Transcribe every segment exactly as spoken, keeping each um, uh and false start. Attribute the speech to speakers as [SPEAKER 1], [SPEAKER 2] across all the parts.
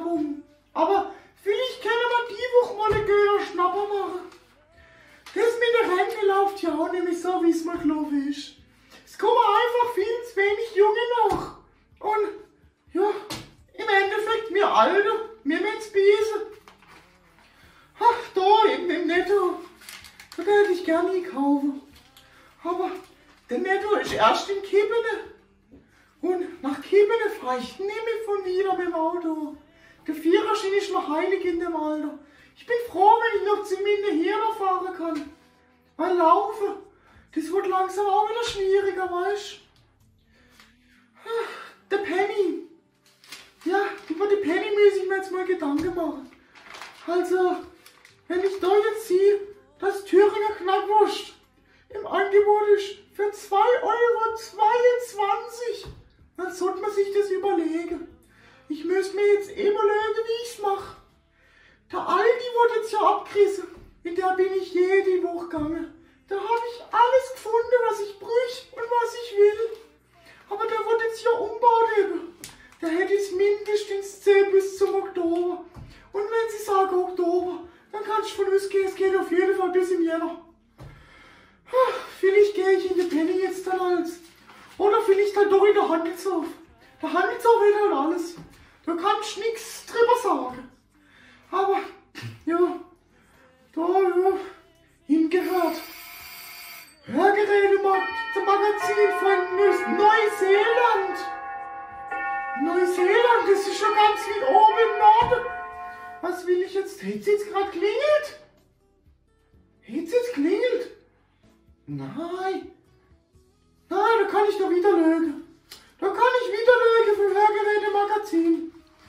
[SPEAKER 1] Werbung. Aber vielleicht können wir die Woche mal einen guten Schnapper machen. Das mit der Rente läuft ja auch nämlich so, wie es mir gelaufen ist. Es kommen einfach viel zu wenig Junge noch. Und ja, im Endeffekt, wir Alte, wir müssen es beißen. Ach, da eben im Netto, da hätte ich gerne kaufen. Aber der Netto ist erst in Kippene. Und nach Kippene fahre ich nicht mehr von wieder mit dem Auto. Der Viererschein ist noch heilig in dem Alter. Ich bin froh, wenn ich noch zumindest hier noch fahren kann. Weil Laufen, das wird langsam auch wieder schwieriger, weißt du? Der Penny. Ja, über die Penny muss ich mir jetzt mal Gedanken machen. Also, wenn ich da jetzt sehe, dass Thüringer Knackwurst im Angebot ist für zwei Euro zweiundzwanzig, dann sollte man sich das überlegen. Ich müsste mir jetzt überlegen, wie ich es mache. Der Aldi wurde jetzt ja abgerissen. In der bin ich jede Woche gegangen. Da habe ich alles gefunden, was ich bräuchte und was ich will. Aber der wird jetzt ja umgebaut eben. Da hätte ich es mindestens zehn bis zum Oktober. Und wenn Sie sagen Oktober, dann kannst du von ausgehen, es geht auf jeden Fall bis im Jänner. Vielleicht gehe ich in die Penny jetzt dann als. Oder vielleicht halt doch in der Handelshof. Der Handelshof hat halt alles. Da kannst du nichts drüber sagen. Aber, ja, da, ja, hingehört. Hörgerätemarkt, zum Magazin von Neuseeland. Neuseeland, das ist schon ganz weit oben im Norden. Was will ich jetzt? Hätte es jetzt gerade klingelt? Hätte es jetzt klingelt? Nein. Nein, da kann ich doch wieder lügen. Da kann ich wieder lügen für Hörgeräte-Magazin.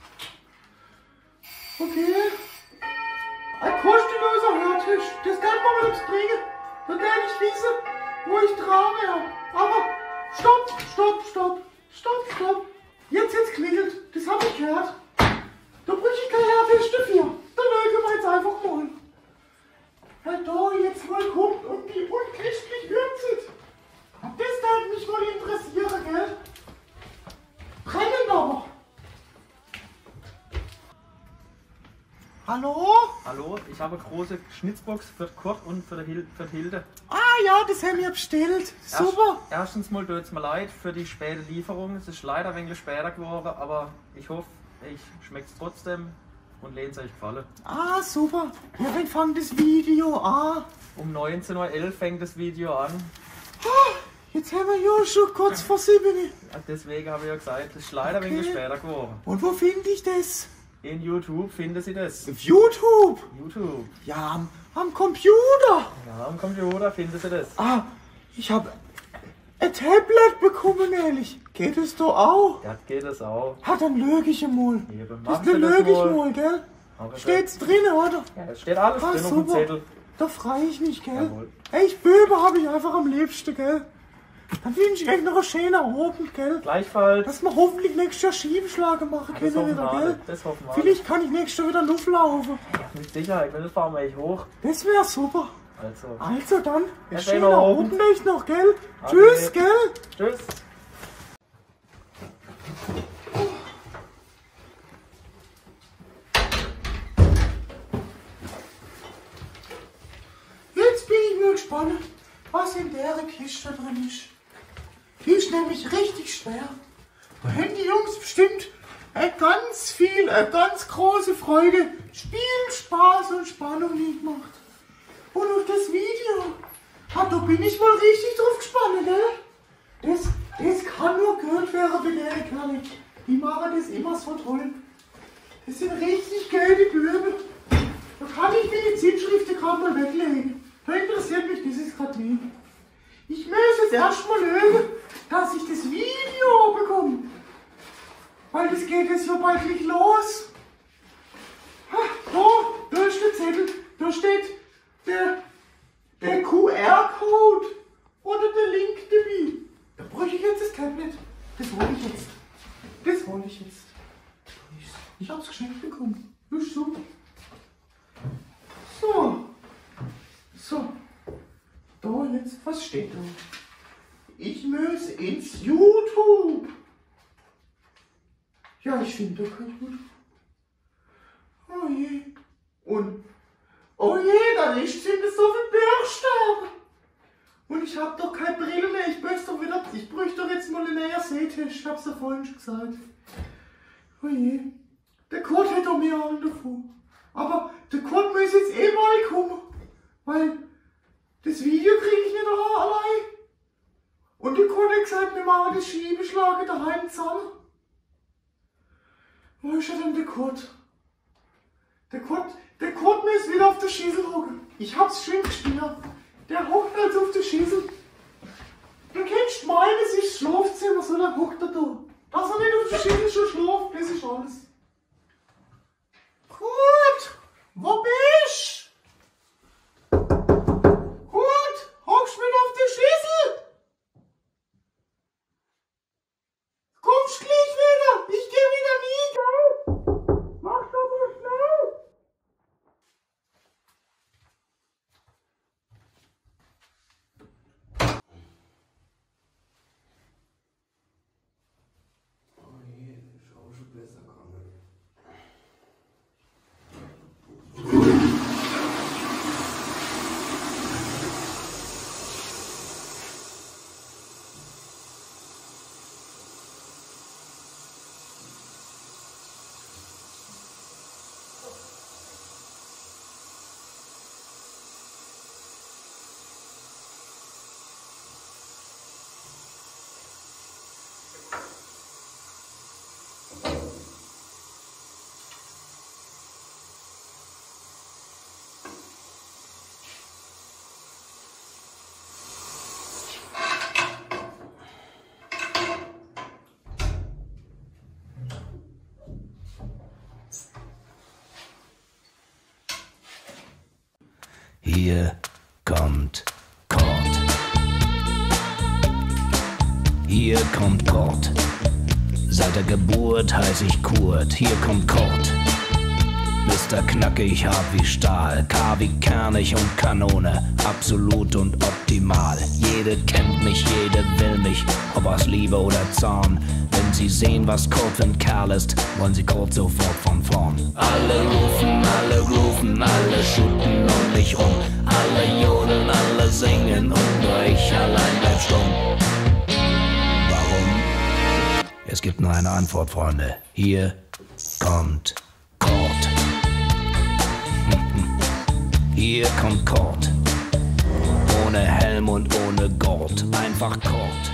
[SPEAKER 1] Okay. Ein kostenloser Hörtisch. Das kann man mir jetzt bringen. Da kann ich wissen, wo ich dran wäre. Aber stopp, stopp, stopp. Stopp, stopp. Jetzt jetzt klingelt. Das habe ich gehört. Da brauche ich kein Hörtisch dafür. Da lügen wir jetzt einfach mal. Herr da jetzt mal kommt und die unchristlich übt. Das darf mich wohl interessieren, gell? Brennend aber. Hallo?
[SPEAKER 2] Hallo, ich habe eine große Schnitzbox für Kurt und für die, Hil für die Hilde.
[SPEAKER 1] Ah ja, das haben wir bestellt. Super.
[SPEAKER 2] Erst, erstens mal tut es mir leid für die späte Lieferung. Es ist leider ein wenig später geworden, aber ich hoffe, ich schmeckt es trotzdem und lehnt es euch gefallen.
[SPEAKER 1] Ah, super. Ja, wann fängt das Video an?
[SPEAKER 2] Um neunzehn Uhr elf fängt das Video an.
[SPEAKER 1] Ah, jetzt haben wir ja schon kurz vor sieben.
[SPEAKER 2] Ja, deswegen habe ich ja gesagt, es ist leider okay. Ein wenig später geworden.
[SPEAKER 1] Und wo finde ich das?
[SPEAKER 2] In YouTube finden Sie das.
[SPEAKER 1] Auf YouTube?
[SPEAKER 2] YouTube.
[SPEAKER 1] Ja, am, am Computer.
[SPEAKER 2] Ja, am Computer finden Sie das.
[SPEAKER 1] Ah, ich habe ein Tablet bekommen, ehrlich. Geht es da auch?
[SPEAKER 2] Ja, geht es auch.
[SPEAKER 1] Ah, dann lüge ich mal.
[SPEAKER 2] Eben,
[SPEAKER 1] das lüge ich mal, gell? Steht's drin, oder?
[SPEAKER 2] Ja, es steht alles
[SPEAKER 1] ah,
[SPEAKER 2] drin
[SPEAKER 1] super.
[SPEAKER 2] auf dem Zettel.
[SPEAKER 1] Da freue ich mich, gell?
[SPEAKER 2] Jawohl.
[SPEAKER 1] Echt, Böbe habe ich einfach am liebsten, gell? Dann wünsche ich euch noch einen schönen Abend, gell?
[SPEAKER 2] Gleichfalls.
[SPEAKER 1] Dass wir hoffentlich nächstes Jahr Schiebenschlager machen
[SPEAKER 2] ja,
[SPEAKER 1] können wieder, gell?
[SPEAKER 2] Das hoffen wir.
[SPEAKER 1] Vielleicht kann ich nächstes Jahr wieder Luft laufen.
[SPEAKER 2] Ja, mit Sicherheit, wenn das fahren wir echt hoch.
[SPEAKER 1] Das wäre super.
[SPEAKER 2] Also,
[SPEAKER 1] also dann,
[SPEAKER 2] einen
[SPEAKER 1] schönen Abend euch noch, gell? Okay. Tschüss, gell?
[SPEAKER 2] Tschüss.
[SPEAKER 1] Jetzt bin ich nur gespannt, was in der Kiste drin ist. Die ist nämlich richtig schwer. Da haben die Jungs bestimmt eine ganz viel, eine ganz große Freude, Spiel, Spaß und Spannung gemacht. Und auf das Video, ah, da bin ich mal richtig drauf gespannt, gell? Das, das kann nur gehört werden bei der Kerle. Die machen das immer so toll. Das sind richtig geile Büben. Da kann ich mir die Zielschriften gerade mal weglegen. Da interessiert mich dieses gerade nicht. Ich muss jetzt erstmal lügen, dass ich das Video bekomme. Weil das geht jetzt ja bald nicht los. Ha, da, da ist der Zettel. Da steht der, der Q R-Code oder der Link dabei. Da bräuchte ich jetzt das Tablet. Das hole ich jetzt. Das hole ich jetzt. Ich hab's geschenkt bekommen. Ist so. So. So. Da jetzt, was steht da? Ich muss ins YouTube. Ja, ich finde, da kann ich gut. Oh je. Und, oh je, da ist sind so viele Buchstaben. Und ich hab doch keine Brille mehr. Ich bräuchte doch wieder, ich bräuchte doch jetzt mal einen näher Sehtest. Ich hab's ja vorhin schon gesagt. Oh je. Der Kurt hätte doch mehr Ahnung davon. Aber der Kurt muss jetzt eh mal kommen. Weil das Video kriege ich nicht allein. Und der Kurt hat gesagt, wir machen das Schiebeschlagen daheim zusammen. Wo ist denn der Kurt? Der Kurt, der Kurt muss wieder auf der Schüssel hocken. Ich hab's schön gespürt. Der hockt also auf der Schüssel. Du kennst meinen, es ist das Schlafzimmer, so lange hockt er da. Dass er nicht auf der Schüssel schon schläft, das ist alles. Kurt, wo bist du? Kurt, hockst du wieder auf der Schüssel? Kommst gleich wieder, ich geh wieder nie, gell? Mach doch mal schnell.
[SPEAKER 3] Oh je, ich schau schon besser kommen.
[SPEAKER 4] Hier kommt Kurt. Hier kommt Kurt. Seit der Geburt heiß ich Kurt. Hier kommt Kurt. Mister Knackig, hart wie Stahl, K wie kernig und Kanone, absolut und optimal. Jede kennt mich, jede will mich, ob aus Liebe oder Zorn. Wenn sie sehen, was Kurt für ein Kerl ist, wollen sie Kurt sofort von vorn. Alle rufen, alle rufen, alle shooten um mich rum. Alle jodeln, alle singen und nur ich allein bleib stumm. Warum? Es gibt nur eine Antwort, Freunde. Hier kommt Kurt. Hier kommt Kurt. Ohne Helm und ohne Gurt. Einfach Kurt.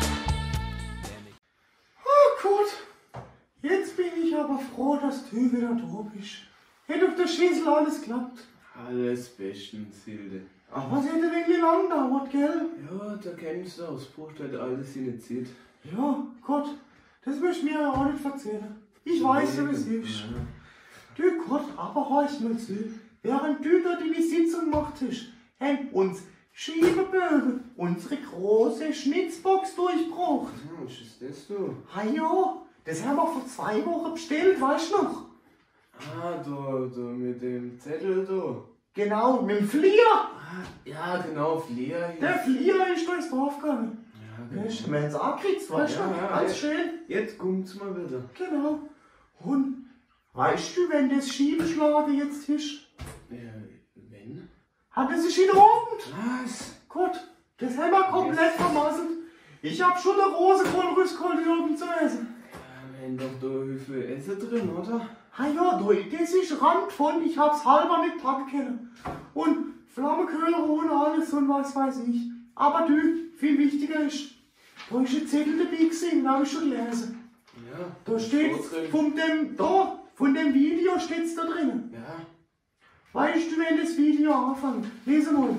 [SPEAKER 1] Oh Kurt, jetzt bin ich aber froh, dass du wieder da bist. Hätte auf der Schüssel alles klappt.
[SPEAKER 3] Alles bestens, Hilde.
[SPEAKER 1] Aber es hätte irgendwie lang gedauert, gell?
[SPEAKER 3] Ja, da kennst du aus, braucht halt alles in der Zeit.
[SPEAKER 1] Ja, Gott, das möchtest du mir ja auch nicht erzählen. Ich weiß ja, wie es ist.
[SPEAKER 3] Ja.
[SPEAKER 1] Du Gott, aber horch mal zu. Während du da deine Sitzung gemacht hast, haben uns Schiebebögen unsere große Schnitzbox durchgebracht.
[SPEAKER 3] Ja, was ist das du?
[SPEAKER 1] Ah ja, das haben wir vor zwei Wochen bestellt, weißt du noch?
[SPEAKER 3] Ah, da, da mit dem Zettel da.
[SPEAKER 1] Genau, mit dem Flieger.
[SPEAKER 3] Ah, ja, genau, Flieger hier.
[SPEAKER 1] Der Flieger ist durchs Dorf gegangen.
[SPEAKER 3] Ja,
[SPEAKER 1] Wir
[SPEAKER 3] genau.
[SPEAKER 1] haben es angekriegt, weißt du
[SPEAKER 3] Ja,
[SPEAKER 1] noch?
[SPEAKER 3] ja,
[SPEAKER 1] Ganz
[SPEAKER 3] ja.
[SPEAKER 1] schön.
[SPEAKER 3] Jetzt kommt's mal wieder.
[SPEAKER 1] Genau. Und weißt du, wenn das Schiebeschlagen jetzt ist,
[SPEAKER 3] Ja, wenn?
[SPEAKER 1] hat es sich in Ordnung.
[SPEAKER 3] Was?
[SPEAKER 1] Gut, das haben wir komplett vermasselt. Ich hab schon eine große Kohlrüstkohl hier oben zu essen.
[SPEAKER 3] Ja, wenn doch da wie viel Essen drin, oder?
[SPEAKER 1] Ah ja, du, das ist randvoll, ich hab's halber nicht packen können. Und Flammenköhler und alles und was weiß ich. Aber du, viel wichtiger ist, da ist ein Zettel dabei gesehen, da hab ich schon gelesen.
[SPEAKER 3] Ja.
[SPEAKER 1] Da steht,
[SPEAKER 3] drin.
[SPEAKER 1] von dem, da, von dem Video steht's da drin.
[SPEAKER 3] Ja.
[SPEAKER 1] Weißt du, wenn das Video anfängt? Lese mal.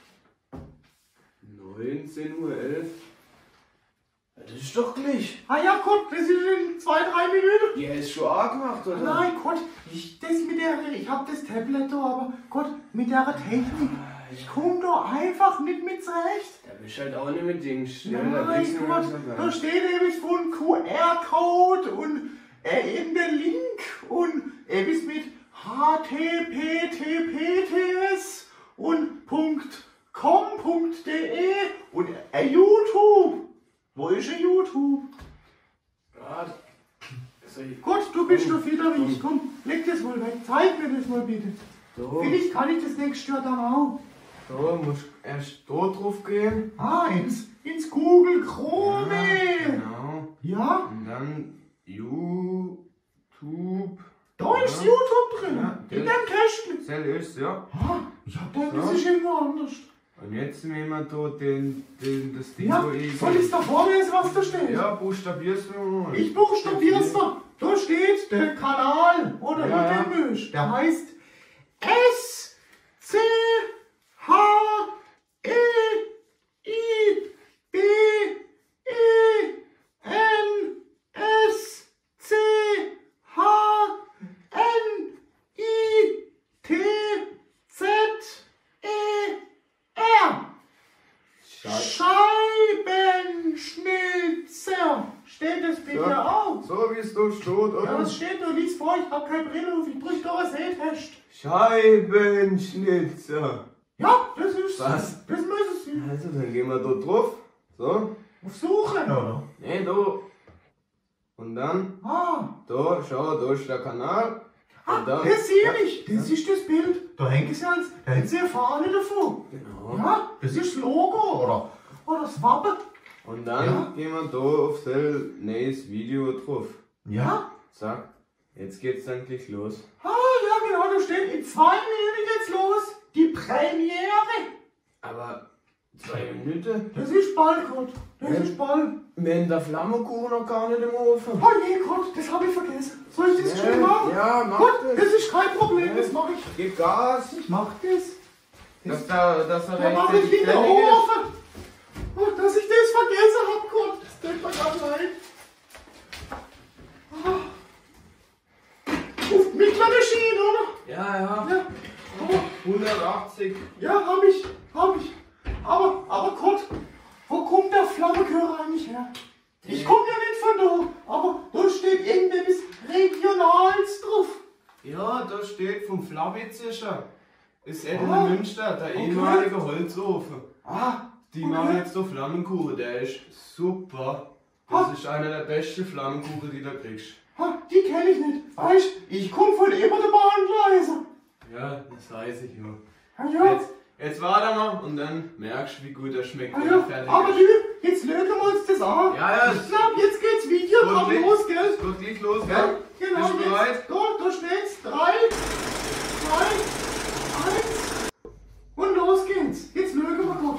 [SPEAKER 3] neunzehn Uhr elf. Das ist doch gleich.
[SPEAKER 1] Ah ja, Gott, das ist in zwei, drei Minuten.
[SPEAKER 3] Ja, ist schon angemacht, oder?
[SPEAKER 1] Nein, Gott, ich, das mit der, ich hab das Tablet da, aber Gott, mit der Technik, ich komm da einfach nicht mit zurecht.
[SPEAKER 3] Da bist halt auch nicht mit Dings. Ja, da
[SPEAKER 1] Nein,
[SPEAKER 3] kriegst du
[SPEAKER 1] Gott,
[SPEAKER 3] nicht so
[SPEAKER 1] da
[SPEAKER 3] weit.
[SPEAKER 1] steht eben so ein Q R-Code und äh, eben der Link und etwas mit H T P T P T S und .com.de und äh, YouTube. Wo ist denn YouTube?
[SPEAKER 3] Ja,
[SPEAKER 1] Gut, du bist doch fitter wie ich. Komm, leg das mal weg. Zeig mir das mal bitte.
[SPEAKER 3] So.
[SPEAKER 1] Vielleicht kann ich das nächste Jahr dann auch.
[SPEAKER 3] So, musst erst da drauf gehen.
[SPEAKER 1] Ah, ins, ins Google Chrome.
[SPEAKER 3] Ja, genau.
[SPEAKER 1] Ja?
[SPEAKER 3] Und dann YouTube.
[SPEAKER 1] Da ist
[SPEAKER 3] Ja.
[SPEAKER 1] YouTube drin.
[SPEAKER 3] Ja,
[SPEAKER 1] In
[SPEAKER 3] das-
[SPEAKER 1] dem Kästchen.
[SPEAKER 3] Seriös, ja.
[SPEAKER 1] Ah, ich hab gedacht, das
[SPEAKER 3] So.
[SPEAKER 1] ist irgendwo anders.
[SPEAKER 3] Und jetzt nehmen wir da den, den, das Ding
[SPEAKER 1] Ja,
[SPEAKER 3] so ich.
[SPEAKER 1] soll ich da vorlesen, was da steht?
[SPEAKER 3] Ja, buchstabier's mir mal.
[SPEAKER 1] Ich buchstabier's da. Da steht der Kanal oder
[SPEAKER 3] Ja,
[SPEAKER 1] ja,
[SPEAKER 3] ja.
[SPEAKER 1] Misch. Der heißt S C H E I B E N S C H N I T Z E R. Scheibenschnitzer. Steht das bitte
[SPEAKER 3] Ja.
[SPEAKER 1] auch?
[SPEAKER 3] So wie es da steht, oder?
[SPEAKER 1] Ja, das steht nur lies vor, ich hab keine Brille auf, ich brüch doch ein Sehtest.
[SPEAKER 3] Scheibenschnitzer.
[SPEAKER 1] Ja, das ist
[SPEAKER 3] Was?
[SPEAKER 1] Das muss es sein.
[SPEAKER 3] Also, dann gehen wir da drauf. So.
[SPEAKER 1] Auf Suche, oder?
[SPEAKER 3] Ne, da. Und dann,
[SPEAKER 1] Ah,
[SPEAKER 3] da, schau, da ist der Kanal.
[SPEAKER 1] ah
[SPEAKER 3] Und dann,
[SPEAKER 1] das sehe ich. Das ist das Bild. Da hängt es ja als, da hängt sie eine Fahne davon.
[SPEAKER 3] Genau.
[SPEAKER 1] Ja, das ist das Logo, oder? Oder das Wappen.
[SPEAKER 3] Und dann
[SPEAKER 1] Ja.
[SPEAKER 3] gehen wir da auf sein neues Video drauf.
[SPEAKER 1] Ja?
[SPEAKER 3] Zack. Jetzt geht's endlich los.
[SPEAKER 1] Ah, ja genau, da steht, in zwei Minuten geht's los. Die Premiere.
[SPEAKER 3] Aber zwei Minuten?
[SPEAKER 1] Das ist bald, Gott. Das ist bald.
[SPEAKER 3] Wir haben den Flammenkuchen noch gar nicht im Ofen.
[SPEAKER 1] Oh je, Gott, das habe ich vergessen. Soll ich das schon machen?
[SPEAKER 3] Ja, mach
[SPEAKER 1] Gut,
[SPEAKER 3] das.
[SPEAKER 1] das ist kein Problem, das mache ich.
[SPEAKER 3] Gib Gas.
[SPEAKER 1] Ich mach das.
[SPEAKER 3] Dass da, dass er
[SPEAKER 1] Da mache ich
[SPEAKER 3] rechtzeitig
[SPEAKER 1] wieder
[SPEAKER 3] fertig ist.
[SPEAKER 1] Ofen. Oh, dass ich das vergessen habe, Gott. Das tut mir gerade leid. Ah. Auf die mittlere Schiene, oder?
[SPEAKER 3] Ja, ja.
[SPEAKER 1] Ja. Oh,
[SPEAKER 3] hundertachtzig.
[SPEAKER 1] ja, hab ich. Hab ich. Aber, aber Gott, wo kommt der Flammengehör eigentlich her? Ich komme ja nicht von da, aber da steht irgendetwas Regionals drauf.
[SPEAKER 3] Ja, da steht vom Flavitzischer. Ist Ed
[SPEAKER 1] Ah,
[SPEAKER 3] in Münster, der
[SPEAKER 1] okay.
[SPEAKER 3] ehemalige Holzofen.
[SPEAKER 1] Ah,
[SPEAKER 3] Die
[SPEAKER 1] okay.
[SPEAKER 3] machen jetzt so Flammenkuchen, der ist super.
[SPEAKER 1] Ah.
[SPEAKER 3] Das ist einer der besten Flammenkuchen, die du kriegst.
[SPEAKER 1] Ha, die kenne ich nicht. Weißt, ich komme von immer der Bahngleise.
[SPEAKER 3] Ja, das weiß ich nur.
[SPEAKER 1] Ja, ja.
[SPEAKER 3] Jetzt, jetzt warte mal und dann merkst du, wie gut er schmeckt,
[SPEAKER 1] Ah,
[SPEAKER 3] wenn
[SPEAKER 1] ja.
[SPEAKER 3] er fertig
[SPEAKER 1] Aber
[SPEAKER 3] ist.
[SPEAKER 1] du, jetzt lösen wir uns das an.
[SPEAKER 3] Ja, ja.
[SPEAKER 1] Ich glaube, jetzt geht's Video
[SPEAKER 3] Gut,
[SPEAKER 1] drauf
[SPEAKER 3] leg-
[SPEAKER 1] los, gell?
[SPEAKER 3] Gut, geht los,
[SPEAKER 1] Ja,
[SPEAKER 3] gell?
[SPEAKER 1] genau.
[SPEAKER 3] Bist du bereit?
[SPEAKER 1] Jetzt, da, da steht's. Drei, zwei, eins. Und los geht's. Jetzt lösen wir Gott.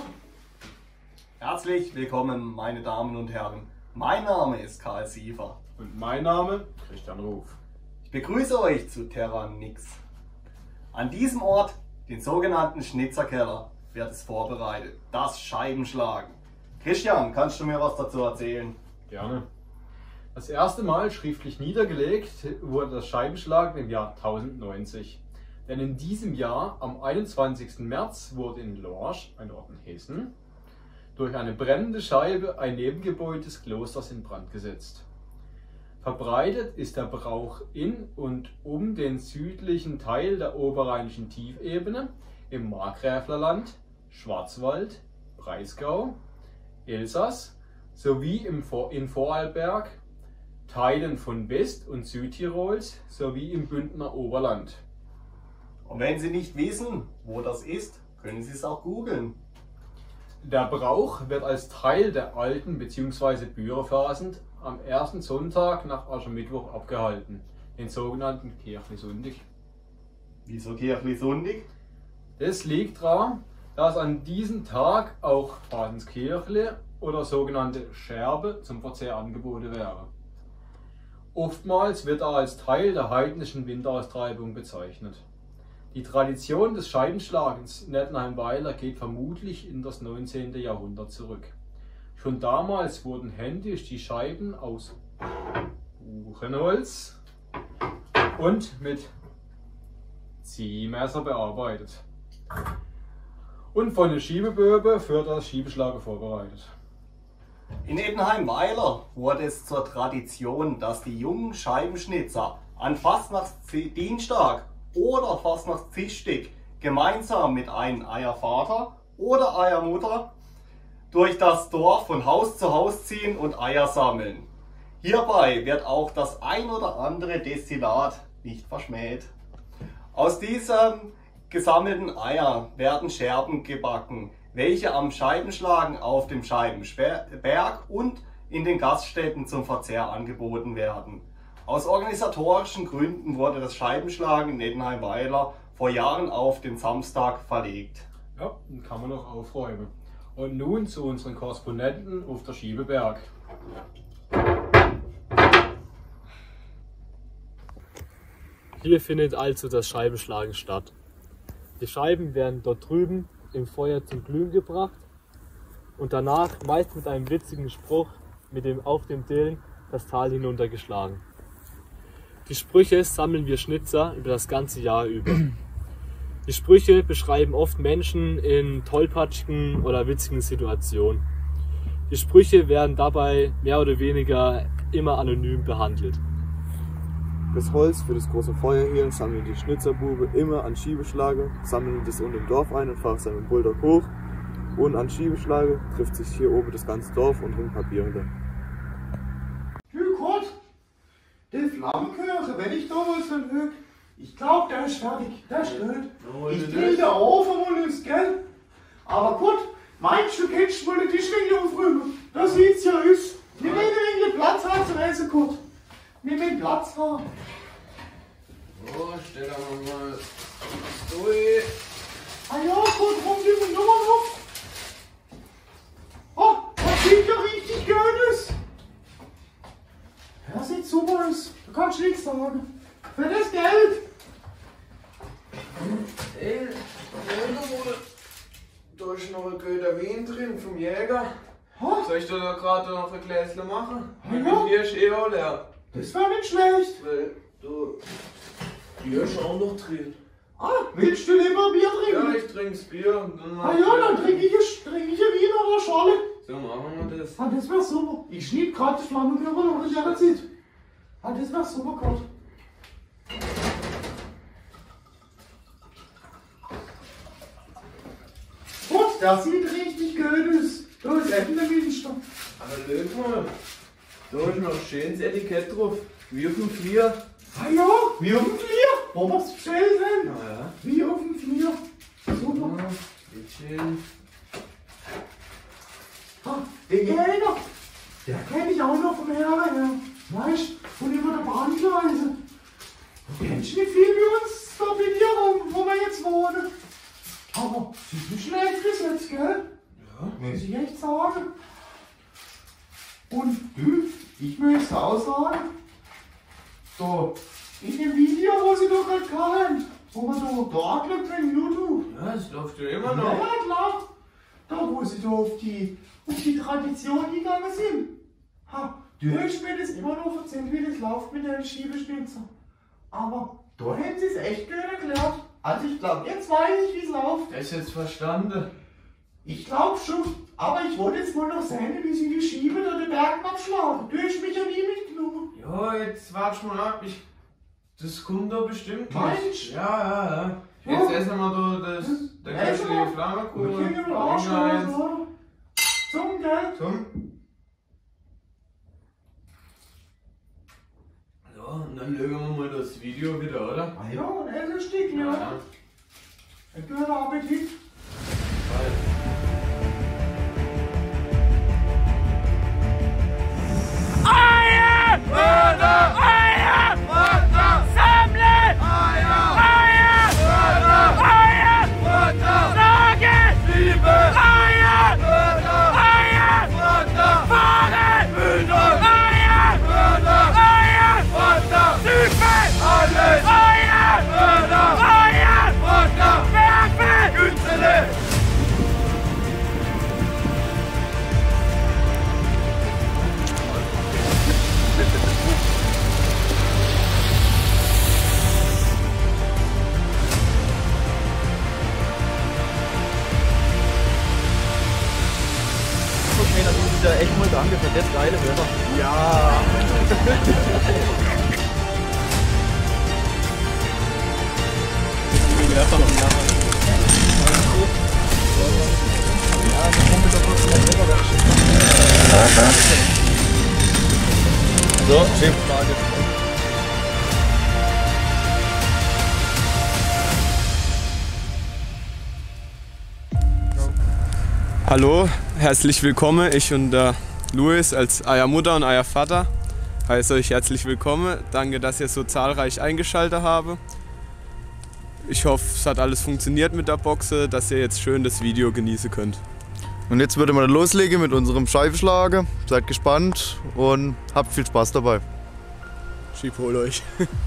[SPEAKER 5] Herzlich willkommen, meine Damen und Herren. Mein Name ist Karl Siefer.
[SPEAKER 6] Und mein Name Christian Ruf.
[SPEAKER 5] Ich begrüße euch zu Terra Nix. An diesem Ort, den sogenannten Schnitzerkeller, wird es vorbereitet. Das Scheibenschlagen. Christian, kannst du mir was dazu erzählen?
[SPEAKER 6] Gerne. Das erste Mal schriftlich niedergelegt wurde das Scheibenschlagen im Jahr tausendneunzig. Denn in diesem Jahr, am einundzwanzigsten März, wurde in Lorsch, ein Ort in Hessen, durch eine brennende Scheibe ein Nebengebäude des Klosters in Brand gesetzt. Verbreitet ist der Brauch in und um den südlichen Teil der oberrheinischen Tiefebene im Markgräflerland, Schwarzwald, Breisgau, Elsass sowie im Vor in Vorarlberg, Teilen von West- und Südtirols sowie im Bündner Oberland.
[SPEAKER 5] Und wenn Sie nicht wissen, wo das ist, können Sie es auch googeln.
[SPEAKER 6] Der Brauch wird als Teil der alten bzw. Bührefasen am ersten Sonntag nach Aschermittwoch abgehalten, den sogenannten Kirchli-Sonntag.
[SPEAKER 5] Wieso Kirchli Sonntag?
[SPEAKER 6] Das liegt daran, dass an diesem Tag auch Fasenskirchle oder sogenannte Scherbe zum Verzehr angeboten werden. Oftmals wird er als Teil der heidnischen Winteraustreibung bezeichnet. Die Tradition des Scheibenschlagens in Ettenheim-Weiler geht vermutlich in das neunzehnte. Jahrhundert zurück. Schon damals wurden händisch die Scheiben aus Buchenholz und mit Ziehmesser bearbeitet und von den Schiebeböbe für das Schiebeschlagen vorbereitet.
[SPEAKER 5] In Ettenheim-Weiler wurde es zur Tradition, dass die jungen Scheibenschnitzer an Fastnachtsdienstag oder Fastnachtsdienstag gemeinsam mit einem Eiervater oder Eiermutter durch das Dorf von Haus zu Haus ziehen und Eier sammeln. Hierbei wird auch das ein oder andere Destillat nicht verschmäht. Aus diesem gesammelten Eier werden Scherben gebacken, welche am Scheibenschlagen auf dem Scheibenberg und in den Gaststätten zum Verzehr angeboten werden. Aus organisatorischen Gründen wurde das Scheibenschlagen in Ettenheim-Weiler vor Jahren auf den Samstag verlegt.
[SPEAKER 6] Ja, dann kann man noch aufräumen. Und nun zu unseren Korrespondenten auf der Schiebeberg.
[SPEAKER 7] Hier findet also das Scheibenschlagen statt. Die Scheiben werden dort drüben im Feuer zum Glühen gebracht und danach, meist mit einem witzigen Spruch, mit dem auf dem Dillen das Tal hinuntergeschlagen. Die Sprüche sammeln wir Schnitzer über das ganze Jahr über. Die Sprüche beschreiben oft Menschen in tollpatschigen oder witzigen Situationen. Die Sprüche werden dabei mehr oder weniger immer anonym behandelt.
[SPEAKER 8] Das Holz für das große Feuer hier sammeln die Schnitzerbube immer an Schiebeschlage, sammeln das unten im Dorf ein und fahren es dann mit dem Bulldog hoch. Und an Schiebeschlage trifft sich hier oben das ganze Dorf und hängt Papier hinter.
[SPEAKER 1] Du Gott, der Flammenköcher, wenn ich da was erhöhe, ich glaub, der ist fertig, der ist gut. Ich dreh den Ofen und ins Geld. Aber gut, meinst du, kennst du wohl den Tischwinkel aufräumen? Da sieht's ja aus. Wir werden wegen Platz haben zum Essen, Gott. Wir werden Platz haben.
[SPEAKER 3] So, stell da mal durch.
[SPEAKER 1] Ah ja, Gott, warum die mir Nummer auf? Oh, das sieht ja richtig gut aus. Das sieht super aus. Du kannst nichts sagen. Für das Geld.
[SPEAKER 3] Ey, da ist noch ein guter Wein drin vom Jäger.
[SPEAKER 1] Ha?
[SPEAKER 3] Soll ich da noch gerade noch ein Gläschen machen?
[SPEAKER 1] Ja.
[SPEAKER 3] Mein Bier ist eh auch leer.
[SPEAKER 1] Das war nicht schlecht.
[SPEAKER 3] Weil du. Bier ist auch noch drin.
[SPEAKER 1] Ah, willst du lieber Bier
[SPEAKER 3] Ja,
[SPEAKER 1] trinken?
[SPEAKER 3] ich trink's Bier und dann
[SPEAKER 1] Ah ja, dann trinke ich, ein- trink ich ein Wien oder eine Schale.
[SPEAKER 3] So machen wir das.
[SPEAKER 1] Ah, das wär super. Ich schnitt gerade die Flammenkörper noch in der Zeit. Ah, das wär super, Gott. Gott, das sieht richtig gut aus. Da ist eben der Winster.
[SPEAKER 3] Aber schau mal. Da ist noch ein schönes Etikett drauf. Wie auf dem Flieger.
[SPEAKER 1] Ah ja, wie auf dem Flieger. Wo wir's bestellt haben?
[SPEAKER 3] Ah ja.
[SPEAKER 1] Wie auf dem Flieger. Super.
[SPEAKER 3] Ja, bitteschön.
[SPEAKER 1] Ah, der Jäger, der kenne ich auch noch vom Herren her. Weißt du, von über der Bahngleise. Du kennst nicht viel wie uns da bei dir rum, wo wir jetzt wohnen. Aber sie ist nicht schlecht bis jetzt, gell?
[SPEAKER 3] Ja.
[SPEAKER 1] Muss ich echt sagen. Und du, ich möchte auch sagen, da in dem Video, wo sie doch gerade kamen, wo wir da da angelegt haben in YouTube.
[SPEAKER 3] Ja, das läuft ja immer
[SPEAKER 1] Ja,
[SPEAKER 3] noch.
[SPEAKER 1] ja, klar. Da, wo sie da auf die, auf die Tradition gegangen sind. Ha, du hast mir das immer noch erzählt, wie das läuft mit den Schiebeschnitzer. Aber da haben sie es echt gut erklärt. Also ich glaube, jetzt weiß ich, wie es läuft.
[SPEAKER 3] Das ist jetzt verstanden.
[SPEAKER 1] Ich glaube schon. Aber ich wollte jetzt mal noch sehen, wie sie die Schiebe oder den Bergen abschlagen. Du hast mich ja nie mitgenommen.
[SPEAKER 3] Ja, jetzt warte mal ab. Ich, das kommt doch bestimmt.
[SPEAKER 1] Meinst du?
[SPEAKER 3] Ja, ja, ja.
[SPEAKER 1] Ja.
[SPEAKER 3] Jetzt essen wir da das, der
[SPEAKER 1] Essen
[SPEAKER 3] köstliche
[SPEAKER 1] wir?
[SPEAKER 3] Flammekuchen.
[SPEAKER 1] Wir kriegen einen Arsch raus, zum Geld.
[SPEAKER 3] Zum. Ja, und dann legen wir mal das Video wieder, oder?
[SPEAKER 1] Ah ja, ein Esselstück, ja.
[SPEAKER 3] Ja.
[SPEAKER 1] Ein guter Appetit.
[SPEAKER 9] Eier! Mörder! Eier! Mörder! Sammle! Eier! Eier! Mörder! Eier! Mörder! Sage! Liebe! Eier! Mörder! Eier! Mörder! Fahren! Bildung! Eier! Mörder! Eier! Mörder! Typen! Alles! Eier! Mörder! Eier! Mörder! Werfen! Günsele!
[SPEAKER 2] Okay, dann muss ich ja echt mal danke für das geile Wetter.
[SPEAKER 8] Ja! So, Schiff. Hallo, herzlich willkommen. Ich und der Louis als euer Mutter und euer Vater heiße euch herzlich willkommen. Danke, dass ihr so zahlreich eingeschaltet habt. Ich hoffe, es hat alles funktioniert mit der Boxe, dass ihr jetzt schön das Video genießen könnt.
[SPEAKER 10] Und jetzt würde man loslegen mit unserem Scheibenschlager. Seid gespannt und habt viel Spaß dabei.
[SPEAKER 8] Schieb, hol euch.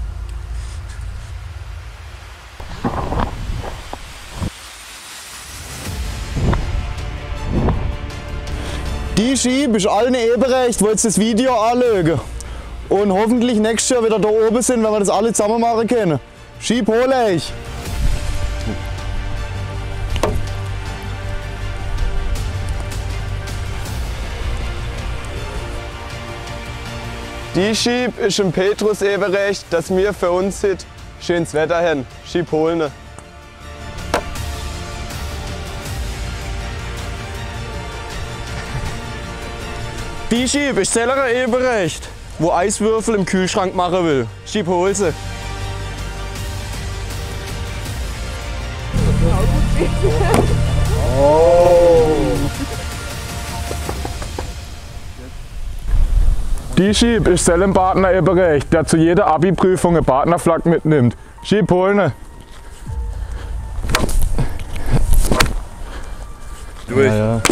[SPEAKER 10] Die Schieb ist allen ebenrecht, wo jetzt das Video anlegen. Und hoffentlich nächstes Jahr wieder da oben sind, wenn wir das alle zusammen machen können. Schieb, hol euch! Die Schieb ist im Petrus ebenrecht, dass wir für uns heute schönes Wetter haben. Schieb, holen. Die Schieb ist selber ebenrecht, wo Eiswürfel im Kühlschrank machen will. Schieb, hol sie. Oh. Die Schieb ist selber Partner ebenrecht, der zu jeder Abi-Prüfung eine Partnerflagge mitnimmt. Schieb, holen. Durch. Ja, ja.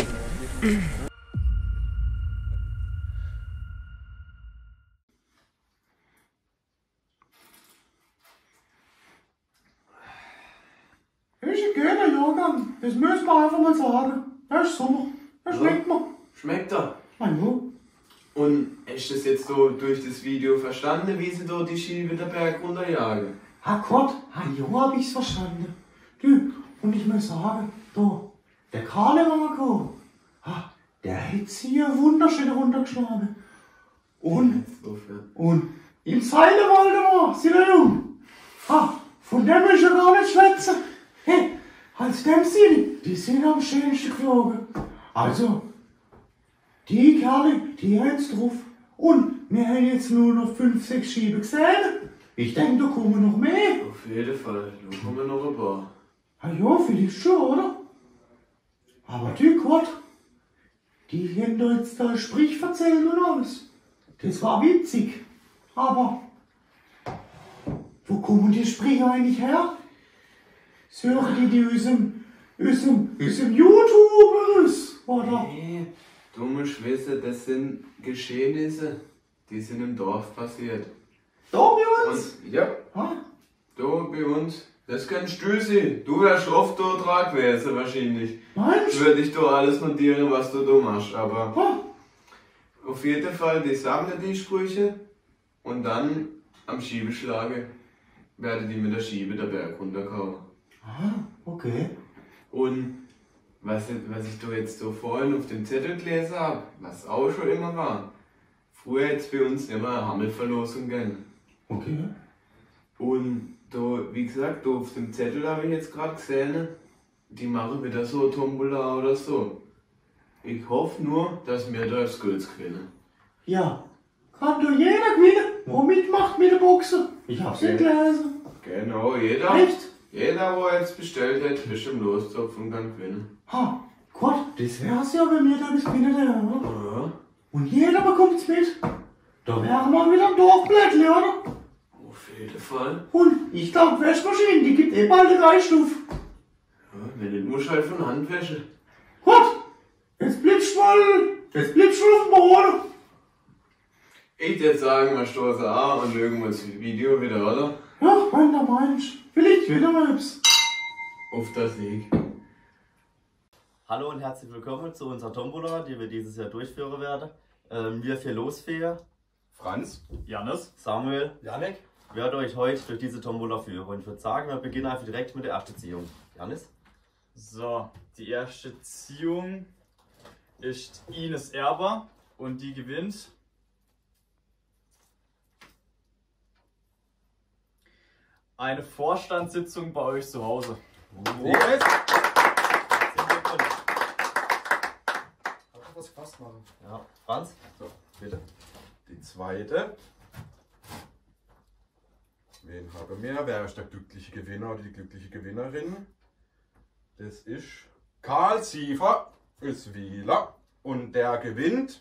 [SPEAKER 1] Ist ein guter Jahrgang, das müssen wir einfach mal sagen. Das ist Sommer, das schmeckt mir.
[SPEAKER 3] Schmeckt er?
[SPEAKER 1] Ah ja.
[SPEAKER 3] Und hast du das jetzt so durch das Video verstanden, wie sie dort die Schiebe den Berg runterjagen?
[SPEAKER 1] Ah Gott, ah ja, hab ich's verstanden. Du, und ich muss sagen, da, der Karle Marco, ah, der hat sie ja wunderschön runtergeschlagen. Und, und im Seilewald sind wir jung. Ah, von dem ist ja gar nicht schwätzen. Hey, als dem sind die sind am schönsten geflogen. Also, die Kerle, die haben's drauf. Und wir haben jetzt nur noch fünf, sechs Schiebe gesehen. Ich denke, da kommen noch mehr.
[SPEAKER 3] Auf jeden Fall, da kommen noch ein paar.
[SPEAKER 1] Ah ja, vielleicht schon, oder? Aber du Gott, die haben da jetzt da Sprich erzählt und alles. Das war witzig. Aber, wo kommen die Sprüche eigentlich her? Hören die die aus dem, aus dem, aus dem YouTube aus, oder?
[SPEAKER 3] Nee, du musst wissen, das sind Geschehnisse, die sind im Dorf passiert.
[SPEAKER 1] Da bei uns?
[SPEAKER 3] Und, ja,
[SPEAKER 1] ah.
[SPEAKER 3] da bei uns. Das kennst du sie. Du wärst oft da dran gewesen wahrscheinlich.
[SPEAKER 1] Meinst du?
[SPEAKER 3] Würde ich da alles notieren, was du da machst, aber
[SPEAKER 1] ah.
[SPEAKER 3] auf jeden Fall, die sammeln die Sprüche und dann am Schiebeschlage werden die mit der Schiebe der Berg runterkommen.
[SPEAKER 1] Ah, okay.
[SPEAKER 3] Und was, was ich da jetzt so vorhin auf dem Zettel gelesen habe, was auch schon immer war, früher jetzt bei uns immer eine Hammelverlosung gegeben.
[SPEAKER 1] Okay.
[SPEAKER 3] Und da, wie gesagt, da auf dem Zettel habe ich jetzt gerade gesehen, die machen wieder so Tombola oder so. Ich hoffe nur, dass wir da das Geld gewinnen.
[SPEAKER 1] Ja, kann doch jeder gewinnen, wo mitmacht mit der Boxe. Ich hab's nicht gelesen.
[SPEAKER 3] Genau, jeder.
[SPEAKER 1] Echt?
[SPEAKER 3] Jeder, der jetzt bestellt hat, ist im Lostopf und kann gewinnen.
[SPEAKER 1] Ha, Gott, das wär's ja, wenn wir da das gewinnen hätten, oder?
[SPEAKER 3] Ja.
[SPEAKER 1] Und jeder bekommt's mit. Da wären wir wieder am Dorfblättli, oder?
[SPEAKER 3] Auf jeden Fall.
[SPEAKER 1] Und ich glaube, Wäschmaschinen, die gibt eh bald eine Dreistufe.
[SPEAKER 3] Ja, wenn nicht, musst du halt von Hand wäschen.
[SPEAKER 1] Gott, jetzt bleibst du mal, jetzt bleibst du auf dem Boden.
[SPEAKER 3] Ich würde sagen, wir stoßen an und schauen uns das Video wieder, oder?
[SPEAKER 1] Ja, wenn du meinst. Vielleicht wieder mal hübsch.
[SPEAKER 3] Auf das Sieg.
[SPEAKER 11] Hallo und herzlich willkommen zu unserer Tombola, die wir dieses Jahr durchführen werden. Ähm, wir vier Losfeher,
[SPEAKER 5] Franz,
[SPEAKER 11] Jannis, Samuel,
[SPEAKER 5] Janek,
[SPEAKER 11] werden euch heute durch diese Tombola führen. Und ich würde sagen, wir beginnen einfach direkt mit der ersten Ziehung. Jannis?
[SPEAKER 12] So, die erste Ziehung ist Ines Erber und die gewinnt eine Vorstandssitzung bei euch zu Hause.
[SPEAKER 11] Oh. Yes.
[SPEAKER 5] was fast machen.
[SPEAKER 11] Ja, Franz? So, bitte.
[SPEAKER 3] Die
[SPEAKER 13] Die zweite. Wen haben wir? Wer ist der glückliche Gewinner oder die glückliche Gewinnerin? Das ist Karl Siefer, ist Wieler. Und der gewinnt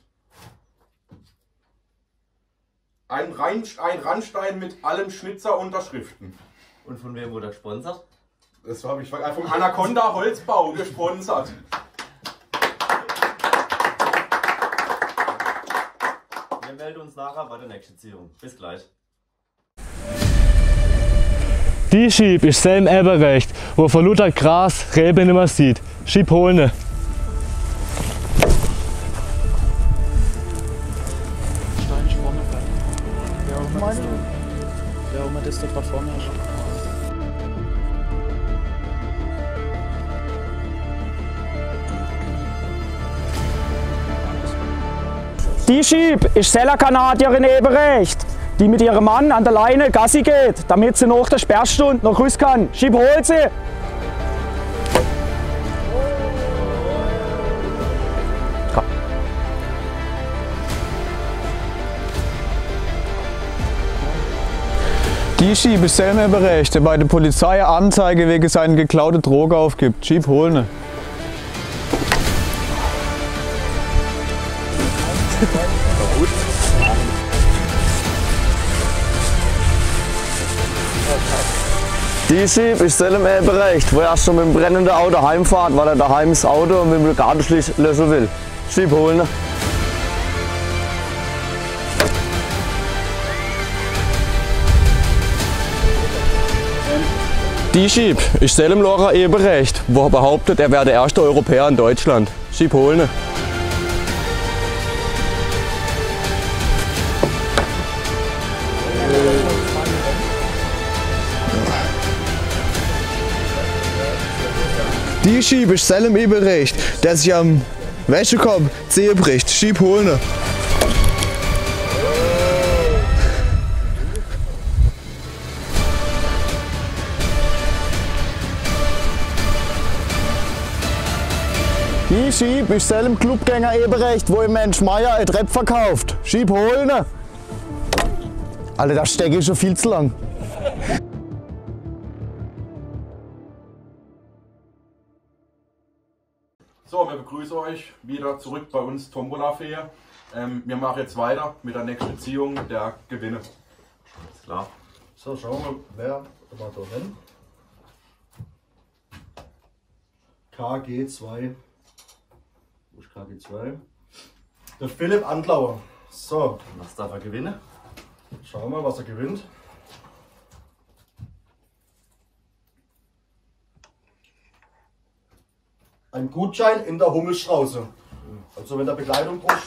[SPEAKER 13] ein, Rein, ein Randstein mit allen Schnitzer-Unterschriften.
[SPEAKER 11] Und von wem wurde er gesponsert?
[SPEAKER 13] Das habe ich vom Anaconda Holzbau gesponsert.
[SPEAKER 11] Wir melden uns nachher bei der nächsten Ziehung. Bis gleich.
[SPEAKER 7] Die Schieb ist selm Eberrecht, wo vor lauter Gras Rebe nimmer sieht. Schieb holen.
[SPEAKER 2] Ja, man das doch da vorne ist.
[SPEAKER 14] Die Schieb ist selber Kanadierin Eberrecht, die mit ihrem Mann an der Leine Gassi geht, damit sie nach der Sperrstunde noch raus kann. Schieb holt sie!
[SPEAKER 10] Die Schieb ist selber Eberrecht, der bei der Polizei eine Anzeige wegen seiner geklauten Droge aufgibt. Schieb holen. Die Schieb ist selber Eberrecht, wo er schon mit dem brennenden Auto heimfahrt, weil er daheim das Auto mit dem Gartenschlitz löschen will. Schieb holen. Die Schieb ist selber Laura Eberrecht, wo er behauptet, er wäre der erste Europäer in Deutschland. Schieb holen. Die Schieb ist selber Eberrecht, der sich am Wäschekorb Zehe bricht. Schieb holen. Die Schieb ist selber Clubgänger Eberrecht, wo im Mensch Meier ein Trepp verkauft. Schieb holen. Alter, das stecke ich schon viel zu lang.
[SPEAKER 13] So, wir begrüßen euch wieder zurück bei uns Tombola-Fee. Ähm, wir machen jetzt weiter mit der nächsten Ziehung der Gewinne.
[SPEAKER 11] Alles klar.
[SPEAKER 5] So, schauen wir, wer war da hin? K G zwei. Wo ist K G zwei? Der Philipp Andlauer. So.
[SPEAKER 11] Was darf er gewinnen?
[SPEAKER 5] Schauen wir mal, was er gewinnt. Ein Gutschein in der Hummelstrauße. Also wenn der Bekleidung braucht.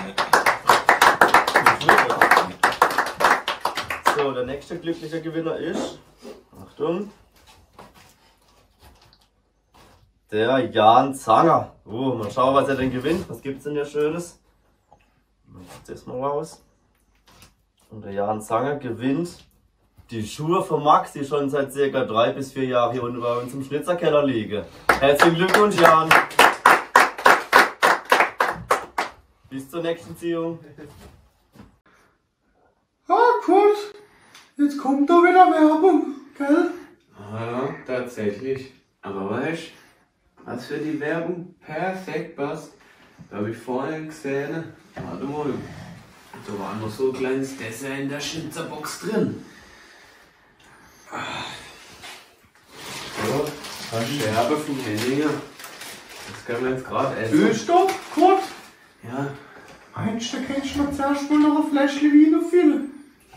[SPEAKER 11] So, der nächste glückliche Gewinner ist, Achtung, der Jan Zanger. Oh, mal schauen, was er denn gewinnt. Was gibt es denn hier Schönes? Das mal raus. Und der Jan Zanger gewinnt die Schuhe von Max, die schon seit circa drei bis vier Jahren hier unten bei uns im Schnitzerkeller liegen. Herzlichen Glückwunsch, Jan! Bis zur nächsten Ziehung.
[SPEAKER 1] Ah, gut. Jetzt kommt da wieder Werbung, gell?
[SPEAKER 3] Ja, tatsächlich. Aber weißt du, was für die Werbung perfekt passt? Da habe ich vorhin gesehen, warte mal, da war noch so ein kleines Dessert in der Schnitzerbox drin. So, eine Scherbe vom Henninger. Das können wir jetzt gerade essen.
[SPEAKER 1] Stopp, Kurt.
[SPEAKER 3] Ja.
[SPEAKER 1] Meinst du, da kannst du noch zuerst mal noch ein Fläschchen Vino füllen?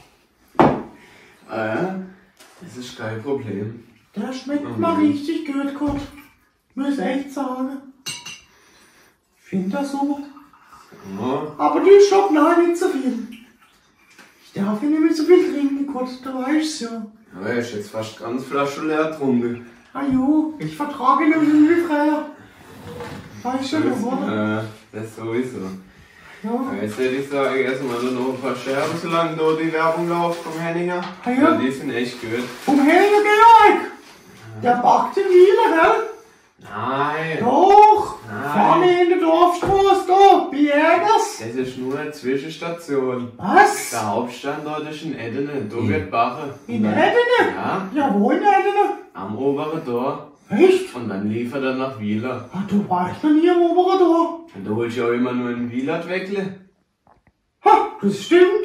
[SPEAKER 3] Ah ja, das ist kein Problem.
[SPEAKER 1] Der schmeckt
[SPEAKER 3] Mhm.
[SPEAKER 1] mal richtig gut, Kurt. Muss echt sagen. Ich finde das so.
[SPEAKER 3] Ja.
[SPEAKER 1] Aber du stopp, nein, nicht so viel. Ich darf ja nicht mehr so viel trinken, Kurt, du weißt ja.
[SPEAKER 3] Aber er ist jetzt fast ganz Flasche leer getrunken.
[SPEAKER 1] Ah jo, ich vertrage ihn im Livre. Weißt du noch, oder?
[SPEAKER 3] Ja, das sowieso.
[SPEAKER 1] Ja.
[SPEAKER 3] Jetzt hätte ich sagen, erstmal noch ein paar Scherben, solange da die Werbung läuft vom Henninger.
[SPEAKER 1] Ah ja?
[SPEAKER 3] Die sind echt gut.
[SPEAKER 1] Vom Henninger Georg! Der backt in Wieler, gell?
[SPEAKER 3] Nein!
[SPEAKER 1] Doch!
[SPEAKER 3] Nein.
[SPEAKER 1] Vorne in der Dorfstraße da, Bergers.
[SPEAKER 3] Das ist nur eine Zwischenstation.
[SPEAKER 1] Was?
[SPEAKER 3] Der Hauptstandort ist in Edene, da wird Bache.
[SPEAKER 1] In Edene?
[SPEAKER 3] Ja.
[SPEAKER 1] Ja, wo in Edene?
[SPEAKER 3] Am oberen Tor.
[SPEAKER 1] Echt?
[SPEAKER 3] Und dann liefert er nach Wieler.
[SPEAKER 1] Ach, du warst noch nie am oberen Tor.
[SPEAKER 3] Und da holst du auch immer nur einen Wieler wegle.
[SPEAKER 1] Ha, das stimmt.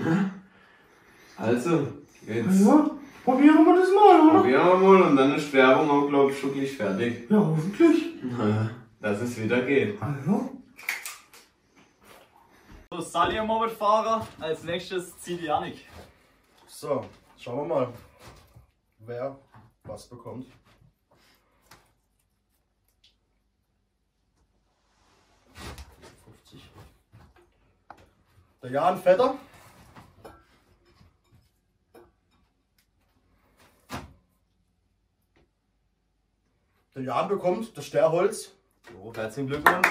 [SPEAKER 3] Also, jetzt.
[SPEAKER 1] Ja, probieren wir das mal, oder?
[SPEAKER 3] Probieren wir mal und dann ist die Werbung auch, glaub ich, schon gleich fertig.
[SPEAKER 1] Ja, hoffentlich.
[SPEAKER 3] Dass es wieder geht.
[SPEAKER 1] Also.
[SPEAKER 12] So, Sally am Mopedfahrer. Als nächstes zieht Janik.
[SPEAKER 5] So, schauen wir mal, wer was bekommt. fünfzig. Der Jan Vetter. Der Jan bekommt das Sterholz.
[SPEAKER 11] So, herzlichen Glückwunsch.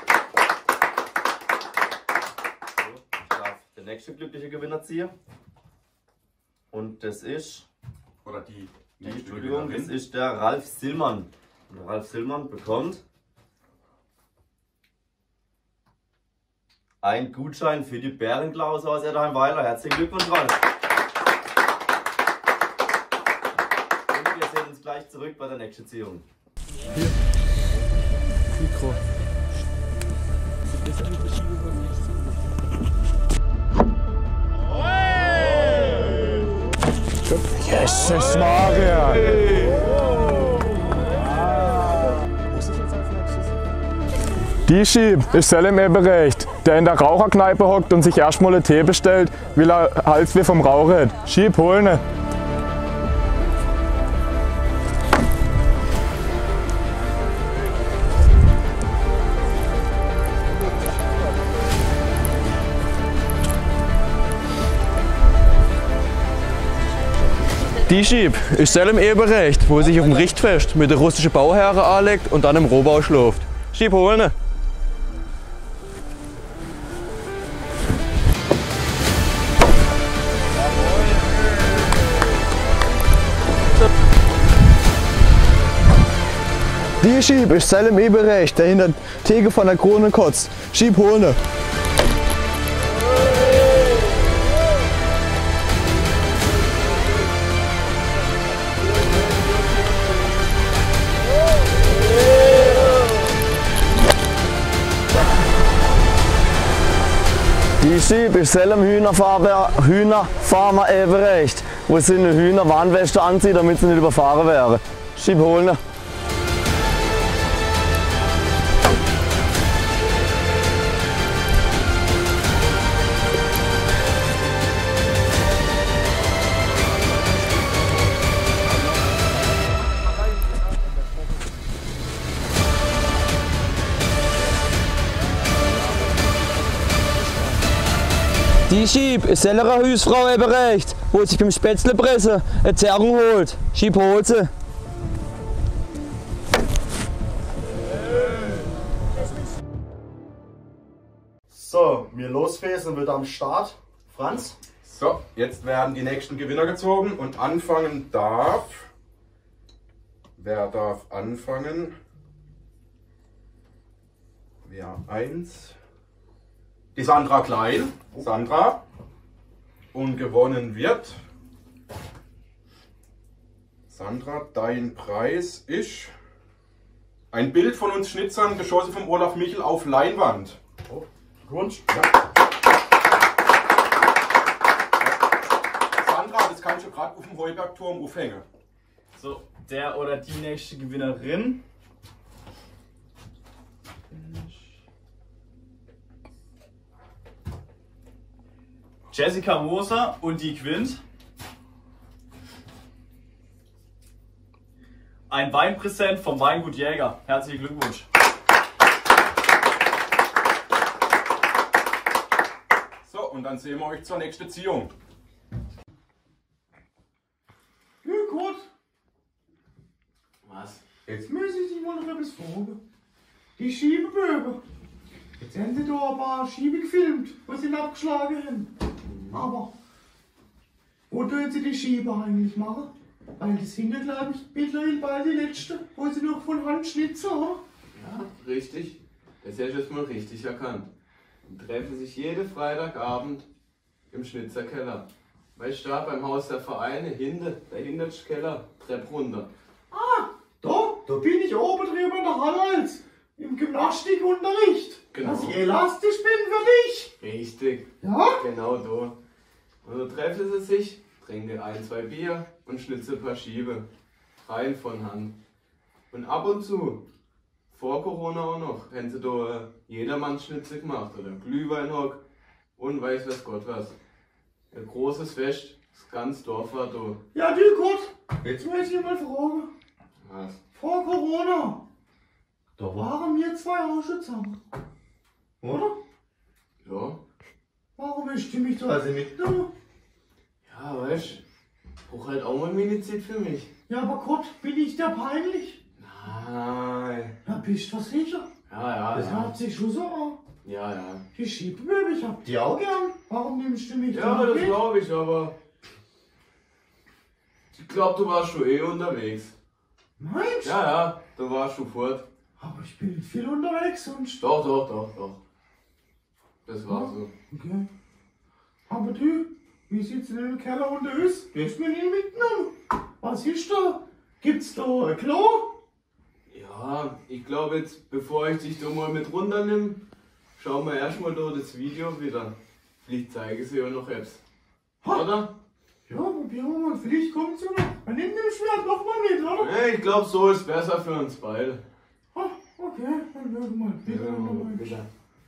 [SPEAKER 11] So, ich darf der nächste glückliche Gewinner ziehen. Und das ist.
[SPEAKER 13] Oder die.
[SPEAKER 11] die Entschuldigung, das ist der Ralf Sillmann. Und der Ralf Sillmann bekommt ein Gutschein für die Bärenklause aus Edheim-Weiler. Herzlichen Glückwunsch, Ralf. Und wir sehen uns gleich zurück bei der nächsten Ziehung.
[SPEAKER 7] Hier. Mikro.
[SPEAKER 10] Jesus Maria! Die Schieb ist Selim Eberecht, der in der Raucherkneipe hockt und sich erstmal einen Tee bestellt, weil er Hals wie vom Rauch hat. Schieb, hol ne! Die Schieb ist Selim Eberecht, wo er sich auf dem Richtfest mit der russischen Bauherren anlegt und dann im Rohbau schläft. Schieb, hol ne! Die Schieb ist Selim Eberecht, der hinter Theke von der Krone kotzt. Schieb, hol ne! Die Schieb ist Selim Hühnerfarmer, Hühnerfarmer Eberecht, wo sie eine Hühnerwarnweste anzieht, damit sie nicht überfahren wäre. Schieb, hol ne! Die Schieb ist sellerer Hüsfrau Eberecht, wo sich beim Spätzlepressen eine Zerrung holt. Schieb, hol sie.
[SPEAKER 5] So, wir losfäsen wieder am Start. Franz?
[SPEAKER 13] So, jetzt werden die nächsten Gewinner gezogen und anfangen darf. Wer darf anfangen? Wer eins? Die Sandra Klein. Sandra. Und gewonnen wird. Sandra, dein Preis ist ein Bild von uns Schnitzern, geschossen vom Olaf Michel auf Leinwand.
[SPEAKER 5] Oh, Glückwunsch.
[SPEAKER 13] Ja. Sandra, das kannst du gerade auf dem Heubergturm aufhängen.
[SPEAKER 12] So, der oder die nächste Gewinnerin. Jessica Moser und die Quint. Ein Weinpräsent vom Weingut Jäger. Herzlichen Glückwunsch.
[SPEAKER 13] So, und dann sehen wir euch zur nächsten Ziehung.
[SPEAKER 1] Ja, gut.
[SPEAKER 3] Was?
[SPEAKER 1] Jetzt muss ich dich mal noch etwas fragen. Die Schiebebögen. Jetzt haben sie da ein paar Schiebe gefilmt, was sie abgeschlagen haben. Aber wo tun sie die Schiebe eigentlich machen? Weil das sind ja, glaube ich, mittlerweile bei die letzten, wo sie noch von Hand schnitzen, oder?
[SPEAKER 3] Ja, richtig. Das hast du jetzt mal richtig erkannt. Und treffen sich jeden Freitagabend im Schnitzerkeller. Weißt du, da beim Haus der Vereine, hinten, der hinterste Keller, Treppe runter.
[SPEAKER 1] Ah, da, da bin ich oben drüber in der Halle als im Gymnastikunterricht.
[SPEAKER 3] Genau.
[SPEAKER 1] Dass ich elastisch bin für dich.
[SPEAKER 3] Richtig.
[SPEAKER 1] Ja?
[SPEAKER 3] Genau da. Und da treffen sie sich, trinken ein, zwei Bier und schnitzen ein paar Schiebe. Rein von Hand. Und ab und zu, vor Corona auch noch, haben sie da äh, Jedermannsschnitzel gemacht oder Glühweinhock und weiß was Gott was. Ein großes Fest, das ganze Dorf war da.
[SPEAKER 1] Ja, du Gott, jetzt möchte ich mal fragen.
[SPEAKER 3] Was?
[SPEAKER 1] Vor Corona, da waren wir zwei auch schon zusammen. Oder?
[SPEAKER 3] Ja.
[SPEAKER 1] Warum hast du mich da
[SPEAKER 3] Also
[SPEAKER 1] mitgenommen?
[SPEAKER 3] Ja, weißt du, ich brauch halt auch mal meine Zeit für mich.
[SPEAKER 1] Ja, aber Gott, bin ich der peinlich?
[SPEAKER 3] Nein.
[SPEAKER 1] Ja, bist du sicher?
[SPEAKER 3] Ja, ja,
[SPEAKER 1] Das
[SPEAKER 3] ja.
[SPEAKER 1] hat sich schon so an.
[SPEAKER 3] Ja, ja.
[SPEAKER 1] Die Schiebmöbel, ich hab die auch gern. Warum nimmst du mich
[SPEAKER 3] Ja,
[SPEAKER 1] da
[SPEAKER 3] das
[SPEAKER 1] mit?
[SPEAKER 3] glaube ich, aber ich glaube, du warst schon eh unterwegs.
[SPEAKER 1] Meinst du?
[SPEAKER 3] Ja, ja, du warst schon fort.
[SPEAKER 1] Aber ich bin nicht viel unterwegs sonst.
[SPEAKER 3] Doch, doch, doch, doch. Das war so.
[SPEAKER 1] Okay. Aber du, wie sieht's denn im Keller unter aus? Du hast mir nicht mitgenommen. Was ist da? Gibt's da ein Klo?
[SPEAKER 3] Ja, ich glaube jetzt, bevor ich dich da mal mit runternimm, schauen wir erstmal da das Video wieder. Vielleicht zeige ich sie ja noch jetzt. Oder?
[SPEAKER 1] Ja, probieren wir mal. Vielleicht kommt's ja noch. Man nimmt den Schwert noch mal mit, oder?
[SPEAKER 3] Ja, ich glaube, so ist besser für uns beide.
[SPEAKER 1] Ah, okay, dann schauen wir mal. Bitte,
[SPEAKER 3] Ja,
[SPEAKER 1] mal.
[SPEAKER 3] bitte.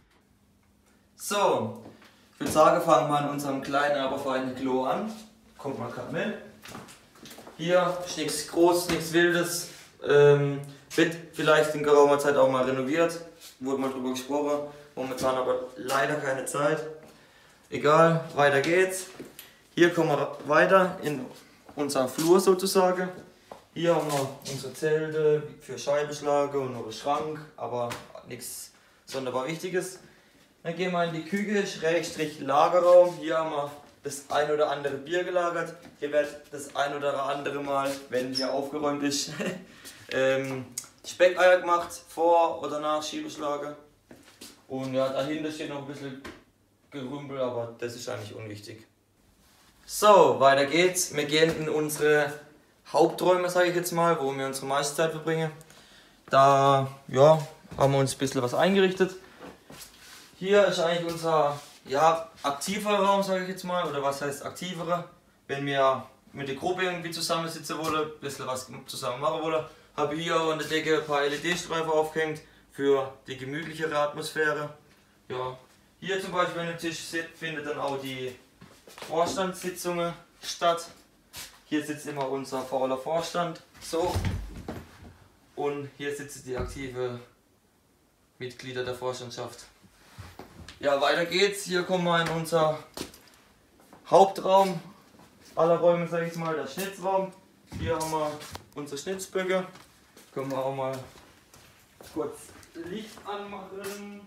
[SPEAKER 15] So, ich würde sagen, fangen wir an unserem kleinen, aber feinen Klo an. Kommt mal gerade mit. Hier ist nichts Großes, nichts Wildes. Ähm, wird vielleicht in geraumer Zeit auch mal renoviert. Wurde mal drüber gesprochen. Momentan aber leider keine Zeit. Egal, weiter geht's. Hier kommen wir weiter in unser Flur sozusagen. Hier haben wir unsere Zelte für Scheibenschläge und noch einen Schrank, aber nichts sonderbar Wichtiges. Dann gehen wir in die Küche, Schrägstrich Lagerraum. Hier haben wir das ein oder andere Bier gelagert. Hier wird das ein oder andere Mal, wenn hier aufgeräumt ist, ähm, Speckeier gemacht, vor oder nach Schiebeschlage. Und ja, dahinter steht noch ein bisschen Gerümpel, aber das ist eigentlich unwichtig. So, weiter geht's. Wir gehen in unsere Haupträume, sage ich jetzt mal, wo wir unsere meiste Zeit verbringen. Da ja, haben wir uns ein bisschen was eingerichtet. Hier ist eigentlich unser ja, aktiver Raum, sage ich jetzt mal, oder was heißt aktiverer. Wenn wir mit der Gruppe irgendwie zusammensitzen wollen, ein bisschen was zusammen machen wollen, habe ich hier an der Decke ein paar L E D-Streifen aufgehängt für die gemütlichere Atmosphäre. Ja, hier zum Beispiel an dem Tisch findet dann auch die Vorstandssitzungen statt. Hier sitzt immer unser fauler Vorstand, so. Und hier sitzen die aktive Mitglieder der Vorstandschaft. Ja, weiter geht's. Hier kommen wir in unser Hauptraum aller Räume, sage ich mal, der Schnitzraum. Hier haben wir unsere Schnitzböcke. Können wir auch mal kurz Licht anmachen.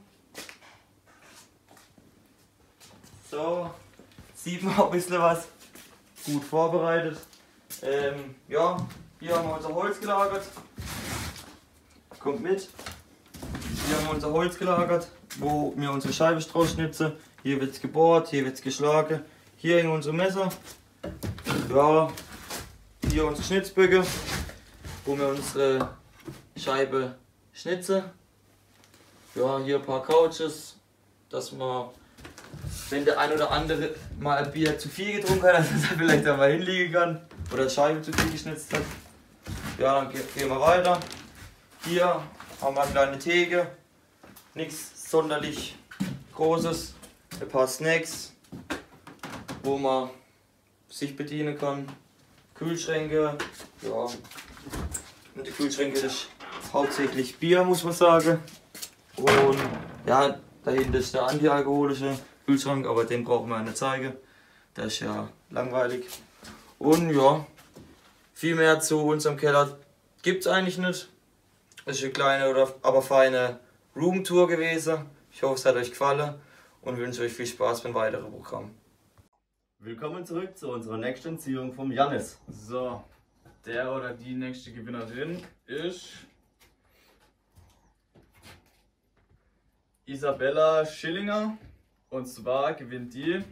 [SPEAKER 15] So, sieht man auch ein bisschen was. Gut vorbereitet. Ähm, ja, hier haben wir unser Holz gelagert. Kommt mit. Hier haben wir unser Holz gelagert, wo wir unsere Scheibe draus schnitzen. Hier wird es gebohrt, hier wird es geschlagen. Hier in unsere Messer. Ja, hier unsere Schnitzböcke, wo wir unsere Scheibe schnitzen. Ja, hier ein paar Couches, dass man, wenn der ein oder andere mal ein Bier zu viel getrunken hat, dass er vielleicht einmal hinlegen kann oder Scheibe zu viel geschnitzt hat. Ja, dann gehen wir weiter. Hier haben wir eine kleine Theke, nichts sonderlich Großes, ein paar Snacks, wo man sich bedienen kann. Kühlschränke, ja, und die Kühlschränke ist hauptsächlich Bier, muss man sagen. Und ja, dahinter ist der antialkoholische Kühlschrank, aber den brauchen wir nicht zeigen. Der ist ja langweilig. Und ja, viel mehr zu unserem Keller gibt es eigentlich nicht. Es ist eine kleine, oder aber feine Roomtour gewesen. Ich hoffe, es hat euch gefallen und wünsche euch viel Spaß beim weiteren Programm.
[SPEAKER 11] Willkommen zurück zu unserer nächsten Ziehung vom Jannis.
[SPEAKER 12] So, der oder die nächste Gewinnerin ist Isabella Schillinger. Und zwar gewinnt die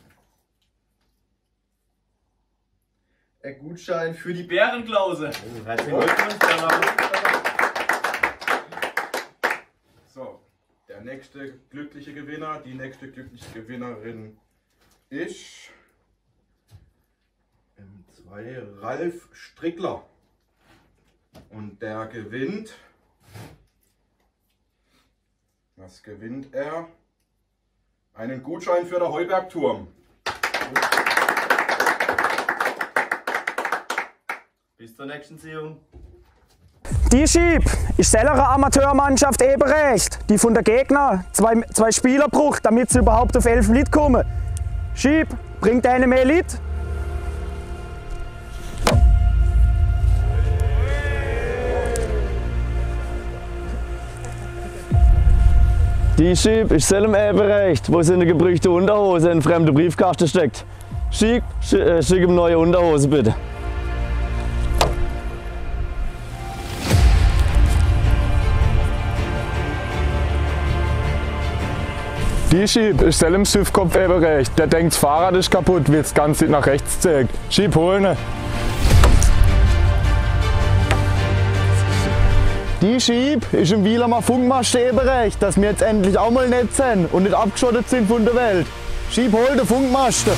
[SPEAKER 12] ein Gutschein für die Bärenklause.
[SPEAKER 11] Oh, herzlichen Glückwunsch, Stella.
[SPEAKER 13] So, der nächste glückliche Gewinner, die nächste glückliche Gewinnerin ist M zwei Ralf Strickler. Und der gewinnt, was gewinnt er? Einen Gutschein für den Heubergturm.
[SPEAKER 11] Bis zur nächsten Ziehung.
[SPEAKER 14] Die Schieb ist selber Amateurmannschaft Eberecht, die von der Gegner zwei, zwei Spieler braucht, damit sie überhaupt auf elf Lit kommen. Schieb bringt eine mehr Lit.
[SPEAKER 10] Die Schieb ist selber Eberecht, wo sie eine gebrüchte Unterhose in einen fremden Briefkasten steckt. Schick, schick, äh, schick ihm neue Unterhose bitte.
[SPEAKER 16] Die Schieb ist selber im Süffkopf Eberecht. Der denkt, das Fahrrad ist kaputt, weil es ganz nach rechts zeigt. Schieb holen.
[SPEAKER 10] Die Schieb ist im Wielamer Funkmast Eberecht, dass wir jetzt endlich auch mal nett sind und nicht abgeschottet sind von der Welt. Schieb hol den Funkmast.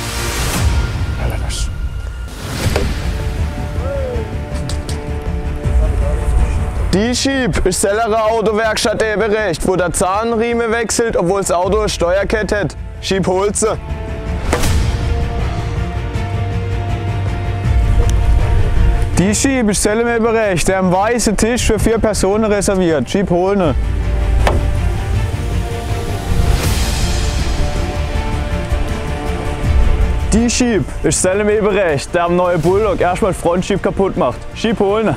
[SPEAKER 10] Die Schieb ist selber Autowerkstatt Eberecht, wo der Zahnriemen wechselt, obwohl das Auto eine Steuerkette hat. Schieb holt sie.
[SPEAKER 16] Die Schieb ist selber Eberecht, der am weißen Tisch für vier Personen reserviert. Schieb holen.
[SPEAKER 10] Die Schieb ist selber Eberecht, der am neuen Bulldog erstmal Frontschieb kaputt macht. Schieb holen.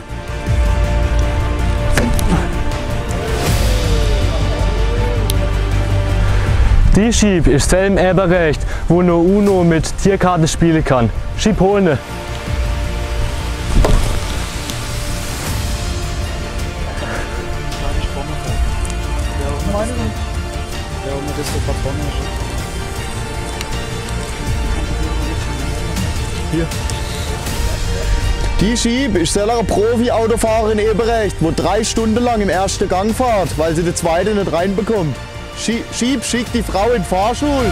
[SPEAKER 7] Die Schieb ist selber Eberecht, wo nur Uno mit Tierkarten spielen kann. Schieb holen.
[SPEAKER 10] Hier. Die Schieb ist selber Profi-Autofahrerin Eberecht, wo drei Stunden lang im ersten Gang fährt, weil sie den zweiten nicht reinbekommt. Schieb schickt die Frau in die Fahrschule.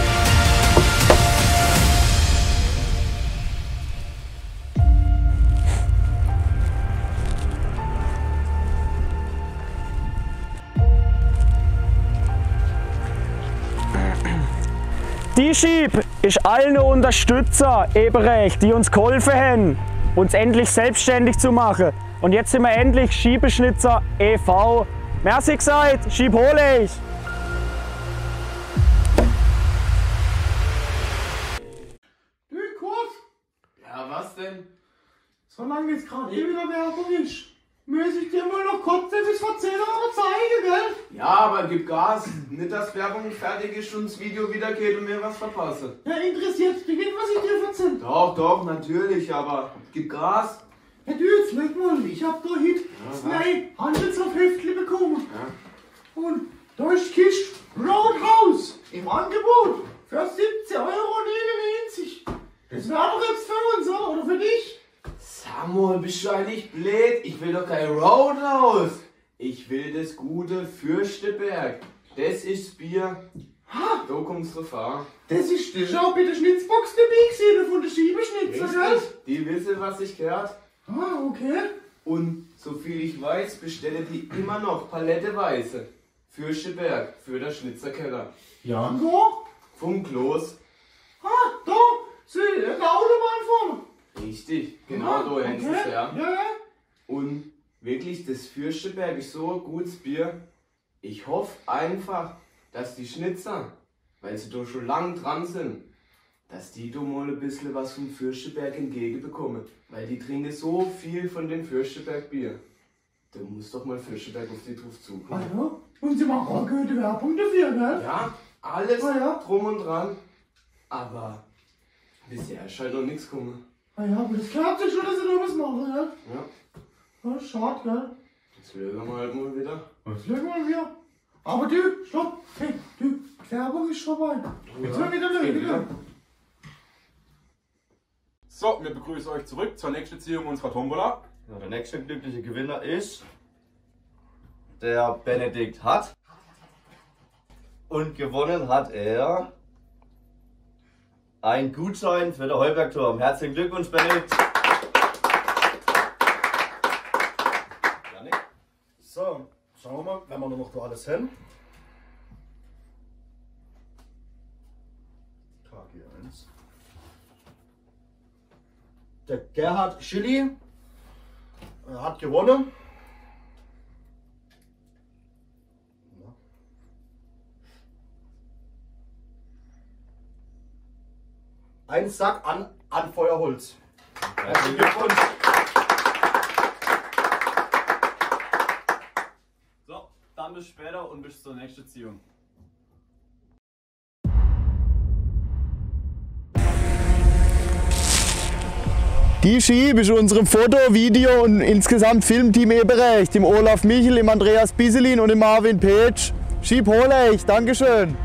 [SPEAKER 14] Die Schieb ist allen Unterstützer Eberecht, die uns geholfen haben, uns endlich selbstständig zu machen. Und jetzt sind wir endlich Schiebeschnitzer e V Merci gesagt, Schieb hole ich!
[SPEAKER 1] Du Kurt?
[SPEAKER 3] Ja, was denn?
[SPEAKER 1] Solange jetzt gerade eh wieder Werbung ist, muss ich dir mal noch kurz etwas erzählen oder zeigen, gell?
[SPEAKER 3] Ja, aber gib Gas. Nicht, dass Werbung fertig ist und das Video wieder geht und mir was verpasse.
[SPEAKER 1] Ja, interessiert dich nicht, was ich dir erzähle?
[SPEAKER 3] Doch, doch, natürlich, aber gib Gas.
[SPEAKER 1] Ja, du, jetzt leg mal, ich hab da heute
[SPEAKER 3] Ja,
[SPEAKER 1] zwei Handelshofheftle bekommen.
[SPEAKER 3] Ja.
[SPEAKER 1] Und da ist die Kiste Roadhouse im Angebot für siebzehn Euro neunundneunzig. Das wäre doch jetzt für uns, oder? Oder für dich?
[SPEAKER 3] Samuel, bist du eigentlich blöd? Ich will doch kein Roadhouse. Ich will das gute Fürsteberg. Das ist das Bier.
[SPEAKER 1] Ha!
[SPEAKER 3] Da kommst du fahren.
[SPEAKER 1] Das ist, das ist auch bei der Schnitzbox dabei gewesen, von der Schiebeschnitzer, gell?
[SPEAKER 3] Die wissen, was ich gehört.
[SPEAKER 1] Ah, okay.
[SPEAKER 3] Und soviel ich weiß, bestelle die immer noch paletteweise. Fürsteberg, für den Schnitzerkeller.
[SPEAKER 1] Ja. Wo?
[SPEAKER 3] Vom Klos.
[SPEAKER 1] Ah, da, so, der Autobahn vorne.
[SPEAKER 3] Richtig, genau
[SPEAKER 1] Ah,
[SPEAKER 3] da hängt
[SPEAKER 1] okay.
[SPEAKER 3] es her.
[SPEAKER 1] Ja, ja.
[SPEAKER 3] Und wirklich, das Fürsteberg ist so ein gutes Bier. Ich hoffe einfach, dass die Schnitzer, weil sie da schon lang dran sind, dass die da mal ein bisschen was vom Fürsteberg entgegenbekommen. Weil die trinken so viel von dem Fürsteberg-Bier. Da muss doch mal Fürsteberg auf die drauf zukommen.
[SPEAKER 1] Ah, ja. Und sie machen auch gute Werbung dafür, gell?
[SPEAKER 3] Ja, alles
[SPEAKER 1] Ah, ja.
[SPEAKER 3] drum und dran. Aber bisher ist halt noch nichts gekommen.
[SPEAKER 1] Ah ja, aber das klappt sich schon, dass sie da was machen, gell?
[SPEAKER 3] Ja.
[SPEAKER 1] Ja, schade, gell?
[SPEAKER 3] Jetzt lösen wir halt mal wieder.
[SPEAKER 1] Was legen wir wieder? Aber du, stopp! Hey, du, die Werbung ist vorbei. Jetzt sind wir wieder lösen.
[SPEAKER 13] So, wir begrüßen euch zurück zur nächsten Ziehung unserer Tombola.
[SPEAKER 11] Ja, der nächste glückliche Gewinner ist der Benedikt hat. Und gewonnen hat er einen Gutschein für den Heubergturm. Herzlichen Glückwunsch, Benedikt.
[SPEAKER 5] So, schauen wir mal, wenn wir nur noch da alles hin. K G eins. Der Gerhard Schilli äh, hat gewonnen. Ein Sack an, an Feuerholz. Herzlichen Glückwunsch.
[SPEAKER 12] So, dann bis später und bis zur nächsten Ziehung.
[SPEAKER 10] Die Schieb ist unserem Foto-, Video- und insgesamt Filmteam Eberecht, im Olaf Michel, im Andreas Bisselin und im Marvin Petsch. Schieb Holech, Dankeschön.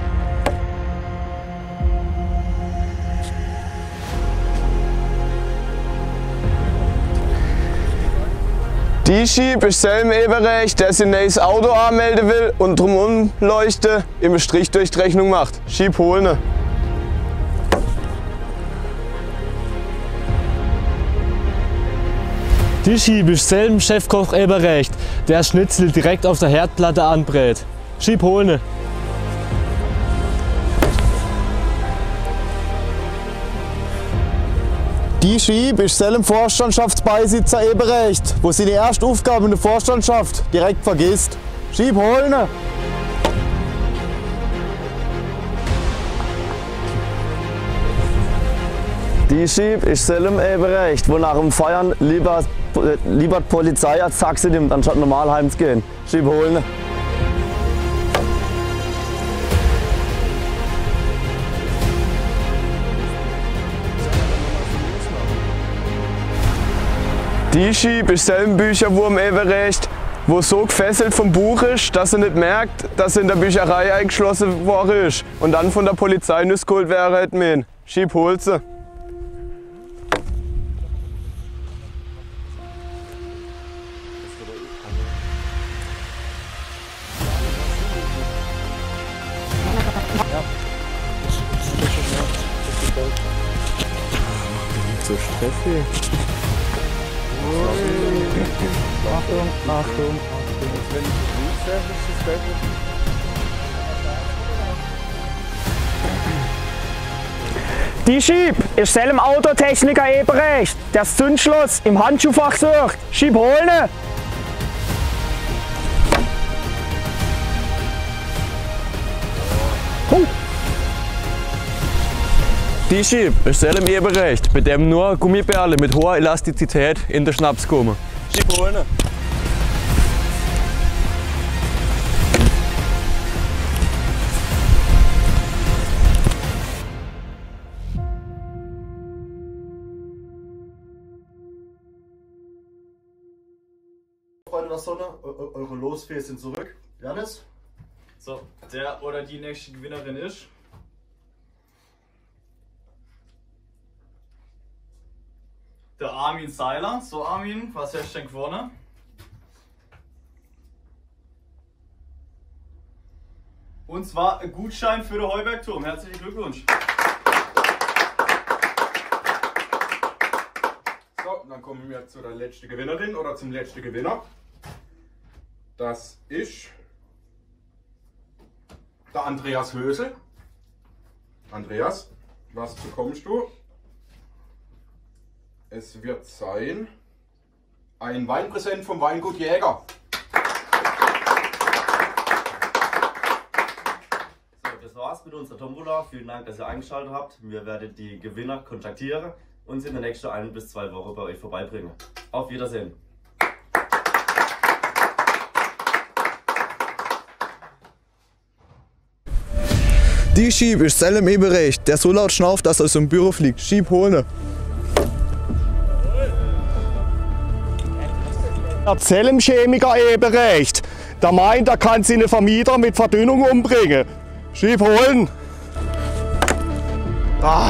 [SPEAKER 17] Die Schieb ist Selm Eberecht, der sein neues Auto anmelden will und drum umleuchte im Strichdurchrechnung macht. Schieb Holne.
[SPEAKER 7] Die Schieb ist Selm Chefkoch Eberecht, der Schnitzel direkt auf der Herdplatte anbrät. Schieb Holne.
[SPEAKER 10] Die Schieb ist Selm Vorstandschaftsbeisitzer Eberecht, wo seine erste Aufgabe in der Vorstandschaft direkt vergisst. Schieb Holne.
[SPEAKER 11] Die Schieb ist Selm Eberecht, wo nach dem Feiern lieber, lieber die Polizei als Taxi nimmt, anstatt normal heimzugehen. Schieb Holne.
[SPEAKER 17] Die Schieb ist Selm Bücherwurm Eberecht, wo so gefesselt vom Buch ist, dass er nicht merkt, dass er in der Bücherei eingeschlossen worden ist und dann von der Polizei nicht geholt wäre, hätte man. Schieb Holze.
[SPEAKER 10] So stressig. Achtung, Achtung,
[SPEAKER 14] Die Schieb ist Selm Autotechniker Eberecht, der das Zündschloss im Handschuhfach sucht. Schieb Holne.
[SPEAKER 17] Huh. Die Schieb ist Selm Eberecht, mit dem nur Gummibärle mit hoher Elastizität in den Schnaps kommen. Schieb Holne.
[SPEAKER 5] Freunde der Sonne, eure Losfee sind zurück. Janis?
[SPEAKER 12] So, der oder die nächste Gewinnerin ist der Armin Seiler. So Armin, was hast du denn gewonnen? Und zwar ein Gutschein für den Heubergturm. Herzlichen Glückwunsch.
[SPEAKER 13] So, dann kommen wir zu der letzten Gewinnerin oder zum letzten Gewinner. Das ist der Andreas Hösel. Andreas, was bekommst du? Es wird sein ein Weinpräsent vom Weingut Jäger.
[SPEAKER 11] So, das war's mit unserer Tombola. Vielen Dank, dass ihr eingeschaltet habt. Wir werden die Gewinner kontaktieren und sie in der nächsten ein bis zwei Wochen bei euch vorbeibringen. Auf Wiedersehen.
[SPEAKER 10] Die Schieb ist Selm Eberecht, der so laut schnauft, dass er aus dem Büro fliegt. Schieb Holne.
[SPEAKER 14] Der Selm Chemiker Eberecht,
[SPEAKER 5] Der meint, er kann seine Vermieter mit Verdünnung umbringen. Schieb holen! Ah.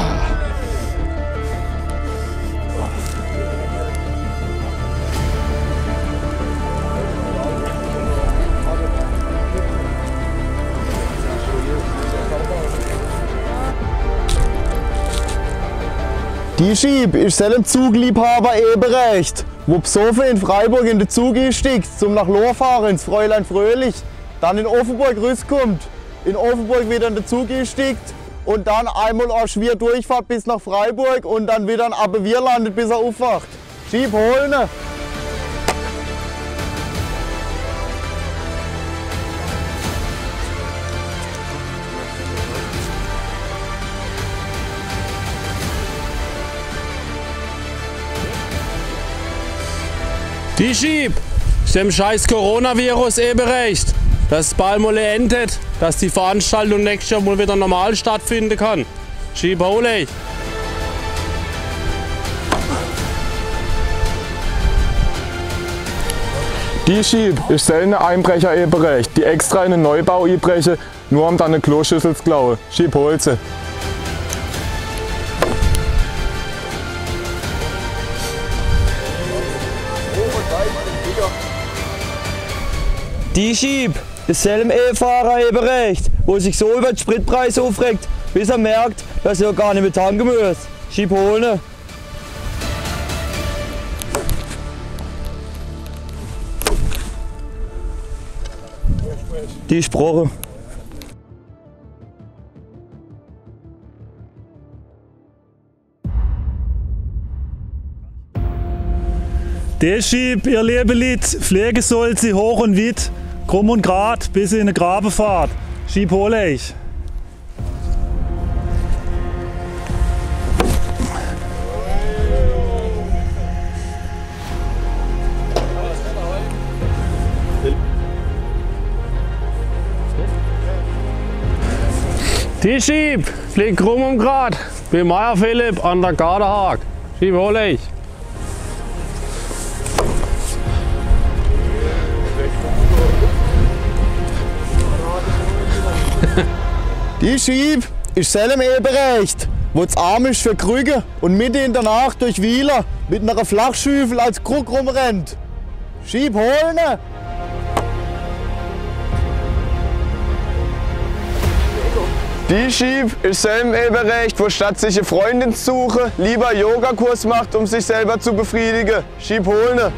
[SPEAKER 10] Die Schieb ist selben Zugliebhaber Eberecht, wo besoffen in Freiburg in den Zug einsteigt, zum nach Lohr fahren ins Fräulein Fröhlich, dann in Offenburg rauskommt, in Offenburg wieder in den Zug einsteigt und dann einmal auch schwer durchfahrt bis nach Freiburg und dann wieder in Abbewier landet, bis er aufwacht. Schieb holen!
[SPEAKER 18] Die Schieb ist dem scheiß Coronavirus eben recht, dass es bald mal endet, dass die Veranstaltung nächstes Jahr mal wieder normal stattfinden kann. Schieb hole ich.
[SPEAKER 16] Die Schieb ist seltene Einbrecher eben recht, die extra in einen Neubau einbrechen, nur um dann eine Kloschüssel zu klauen. Schieb hol sie.
[SPEAKER 19] Die Schieb ist selben E-Fahrer eben recht, wo sich so über den Spritpreis aufregt, bis er merkt, dass er gar nicht mehr tanken muss. Schieb holen! Die Sprache.
[SPEAKER 20] Der Schieb, ihr liebe Lied, pflege soll sie hoch und weit, krumm und grad, bis sie in eine Grabe fahrt. Schieb hole ich.
[SPEAKER 18] Die Schieb, fliegt krumm und grad, wie Meier Philipp an der Garderhag. Schieb hole ich.
[SPEAKER 10] Die Schieb ist selben Eberecht, wo es arm ist für Krüge und mitten in der Nacht durch Wieler mit einer Flachschüffel als Krug rumrennt. Schieb holen!
[SPEAKER 17] Die Schieb ist selben Eberecht, wo statt sich eine Freundin zu suchen, lieber Yogakurs macht, um sich selber zu befriedigen. Schieb holen!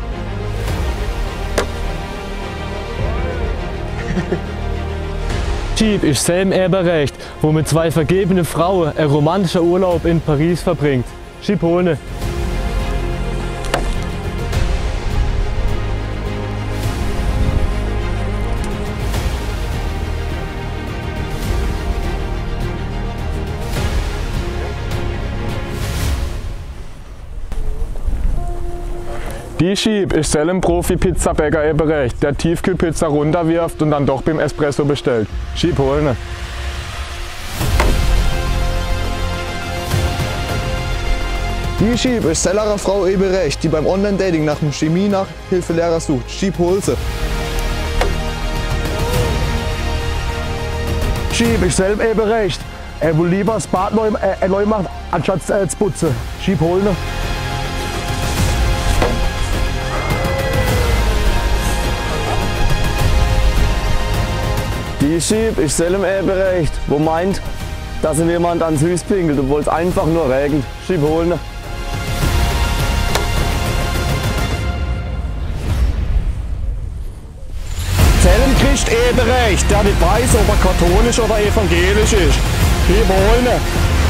[SPEAKER 7] Schieb ist selben Eberecht, wo mit zwei vergebenen Frauen ein romantischer Urlaub in Paris verbringt. Schieb holen!
[SPEAKER 16] Die Schieb ist selben Profi-Pizzabäcker eben recht, der Tiefkühlpizza runterwirft und dann doch beim Espresso bestellt. Schieb holen!
[SPEAKER 8] Die Schieb ist sellerer Frau eben recht, die beim Online-Dating nach dem Chemie-Nachhilfelehrer sucht. Schieb hol sie.
[SPEAKER 21] Schieb ist selben eben recht, er will lieber das Bad neu, äh, neu machen, anstatt äh, zu putzen. Schieb holen!
[SPEAKER 19] Die Schieb ist selben Eberecht, wo meint, dass ihm jemand ans Hüs pinkelt, obwohl es einfach nur regnet. Schieb holen!
[SPEAKER 5] Selben kriegt Eberecht, der nicht weiß, ob er katholisch oder evangelisch ist. Schieb holen!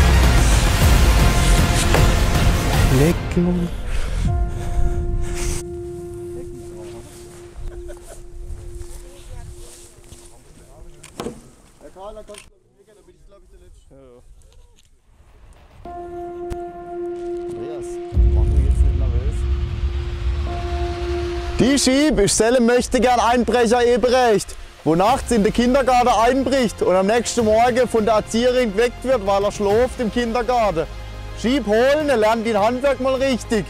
[SPEAKER 10] Lecken. Die Schieb ist selben möchte gern Einbrecher Eberecht, wo nachts in den Kindergarten einbricht und am nächsten Morgen von der Erzieherin geweckt wird, weil er schläft im Kindergarten. Schieb holen, er lernt den Handwerk mal richtig.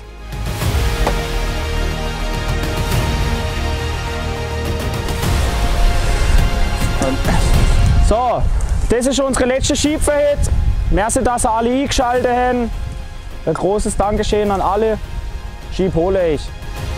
[SPEAKER 14] So, das ist unsere letzte Schiebverhit. Merci, dass ihr alle eingeschaltet haben. Ein großes Dankeschön an alle. Schieb hole ich.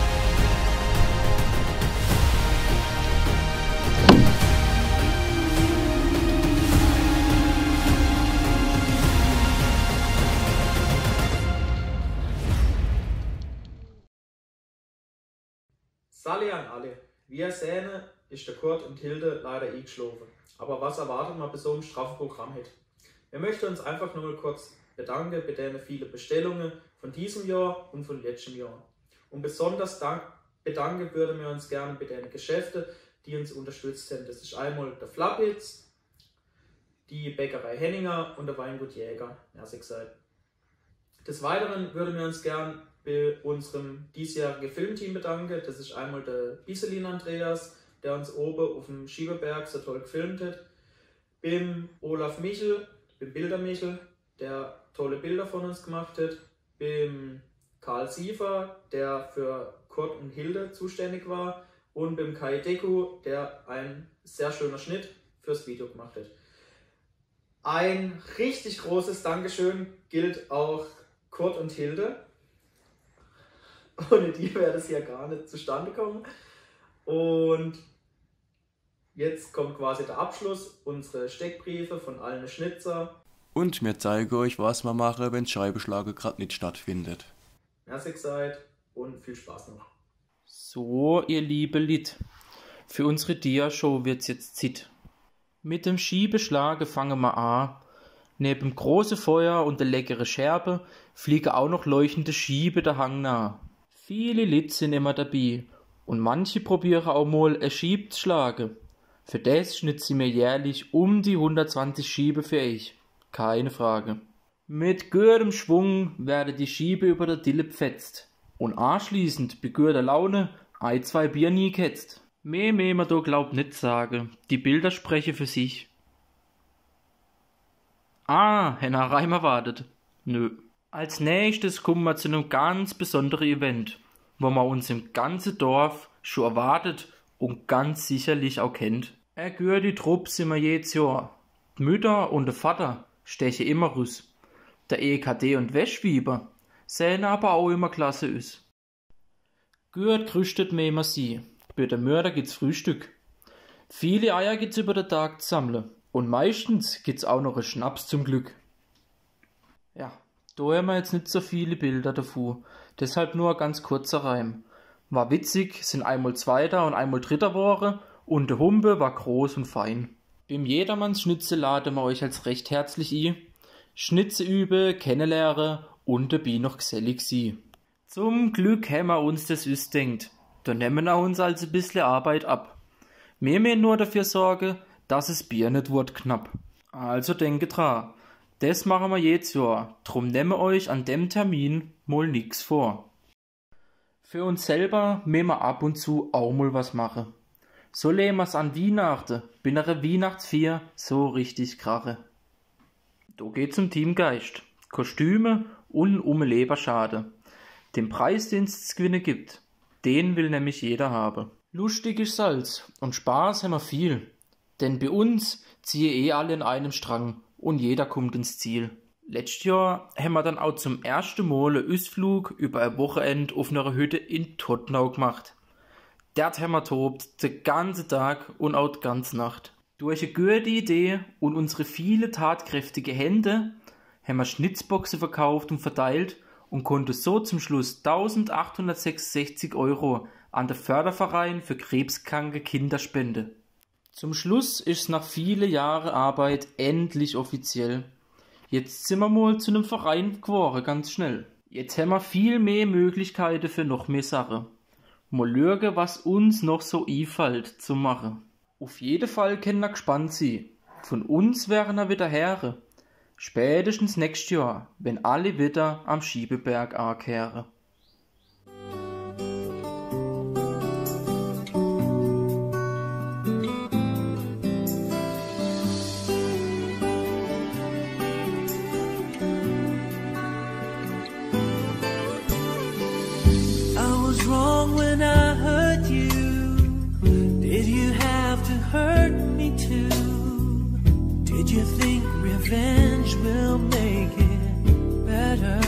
[SPEAKER 2] Sali an alle. Wie ihr seht, ist der Kurt und Hilde leider eingeschlafen. Aber was erwartet man bei so einem straffen Programm hat? Wir möchten uns einfach nur mal kurz bedanken bei den vielen Bestellungen von diesem Jahr und von letztem Jahr. Und besonders dank bedanken würden wir uns gerne bei den Geschäften, die uns unterstützt haben. Das ist einmal der Flappitz, die Bäckerei Henninger und der Weingut Jäger. Merci gesagt. Des Weiteren würden wir uns gerne bei unserem diesjährigen Filmteam bedanken. Das ist einmal der Biselin Andreas, der uns oben auf dem Schieberberg so toll gefilmt hat. Beim Olaf Michel, beim Bilder Michel, der tolle Bilder von uns gemacht hat. Beim Karl Siefer, der für Kurt und Hilde zuständig war. Und beim Kai Deku, der ein sehr schöner Schnitt fürs Video gemacht hat. Ein richtig großes Dankeschön gilt auch Kurt und Hilde. Ohne die wäre das ja gar nicht zustande gekommen. Und jetzt kommt quasi der Abschluss, unsere Steckbriefe von allen Schnitzer.
[SPEAKER 4] Und wir zeigen euch, was wir machen, wenn Scheibenschlagen gerade nicht stattfindet.
[SPEAKER 2] Merci seid und viel Spaß noch.
[SPEAKER 22] So, ihr liebe Lit, für unsere Dia-Show wird's jetzt Zeit. Mit dem Schiebeschlagen fangen wir an. Neben dem großen Feuer und der leckere Scherbe fliegen auch noch leuchtende Schiebe der Hang nah. Viele Lit sind immer dabei und manche probieren auch mal ein Schieb zu schlagen. Für das schnitze ich mir jährlich um die hundertzwanzig Schiebe für euch. Keine Frage. Mit gutem Schwung werden die Schiebe über der Dille pfetzt und anschließend bei guter Laune ein, zwei Bier nie ketzt. Mehr mehr man da glaubt nicht sagen, die Bilder sprechen für sich. Ah, Henna Reimer wartet. Nö. Als nächstes kommen wir zu einem ganz besonderen Event, wo man uns im ganzen Dorf schon erwartet und ganz sicherlich auch kennt. Er gehört die Truppe sind wir jedes Jahr. Die Mütter und der Vater stechen immer raus. Der E K D und Wäschwieber sehen aber auch immer klasse aus. Gehört gerüstet mehr immer sie. Bei der Mörder gibt's Frühstück. Viele Eier gibt's über den Tag zu sammeln. Und meistens gibt's auch noch einen Schnaps zum Glück. Ja, da haben wir jetzt nicht so viele Bilder davon. Deshalb nur ein ganz kurzer Reim. War witzig, sind einmal Zweiter und einmal Dritter Woche und der Humpe war groß und fein. Beim Jedermanns Schnitze laden wir euch als recht herzlich ein. Schnitze übe, kennenlernen und dabei noch gesellig sie. Zum Glück haben wir uns das ausdenkt. Da nehmen wir uns also ein bisschen Arbeit ab. Wir müssen nur dafür sorgen, dass es Bier nicht wird knapp. Also denke dran, das machen wir jedes Jahr, drum nehmen wir euch an dem Termin mal nix vor. Für uns selber müssen wir ab und zu auch mal was machen. So lehnen wir's an Weihnachten, bin einer Weihnachtsfeier so richtig krache. Da geht's um Teamgeist, Kostüme und um Leberschade. Den Preis, den es zu gewinnen gibt, den will nämlich jeder haben. Lustig ist Salz und Spaß haben wir viel. Denn bei uns ziehen eh alle in einem Strang und jeder kommt ins Ziel. Letztes Jahr haben wir dann auch zum ersten Mal einen Ausflug über ein Wochenende auf einer Hütte in Tottenau gemacht. Dort haben wir tobt den ganzen Tag und auch die ganze Nacht. Durch eine gute Idee und unsere viele tatkräftige Hände haben wir Schnitzboxen verkauft und verteilt und konnten so zum Schluss eintausendachthundertsechsundsechzig Euro an den Förderverein für krebskranke Kinder spenden. Zum Schluss ist nach vielen Jahren Arbeit endlich offiziell. Jetzt sind wir mal zu einem Verein geworden, ganz schnell. Jetzt haben wir viel mehr Möglichkeiten für noch mehr Sachen. Mal schauen, was uns noch so einfällt zu machen. Auf jeden Fall können wir gespannt sein. Von uns wären wir wieder Herren. Spätestens nächstes Jahr, wenn alle wieder am Schiebeberg ankehren.
[SPEAKER 9] Hurt me too.
[SPEAKER 6] Do you think revenge will make it better?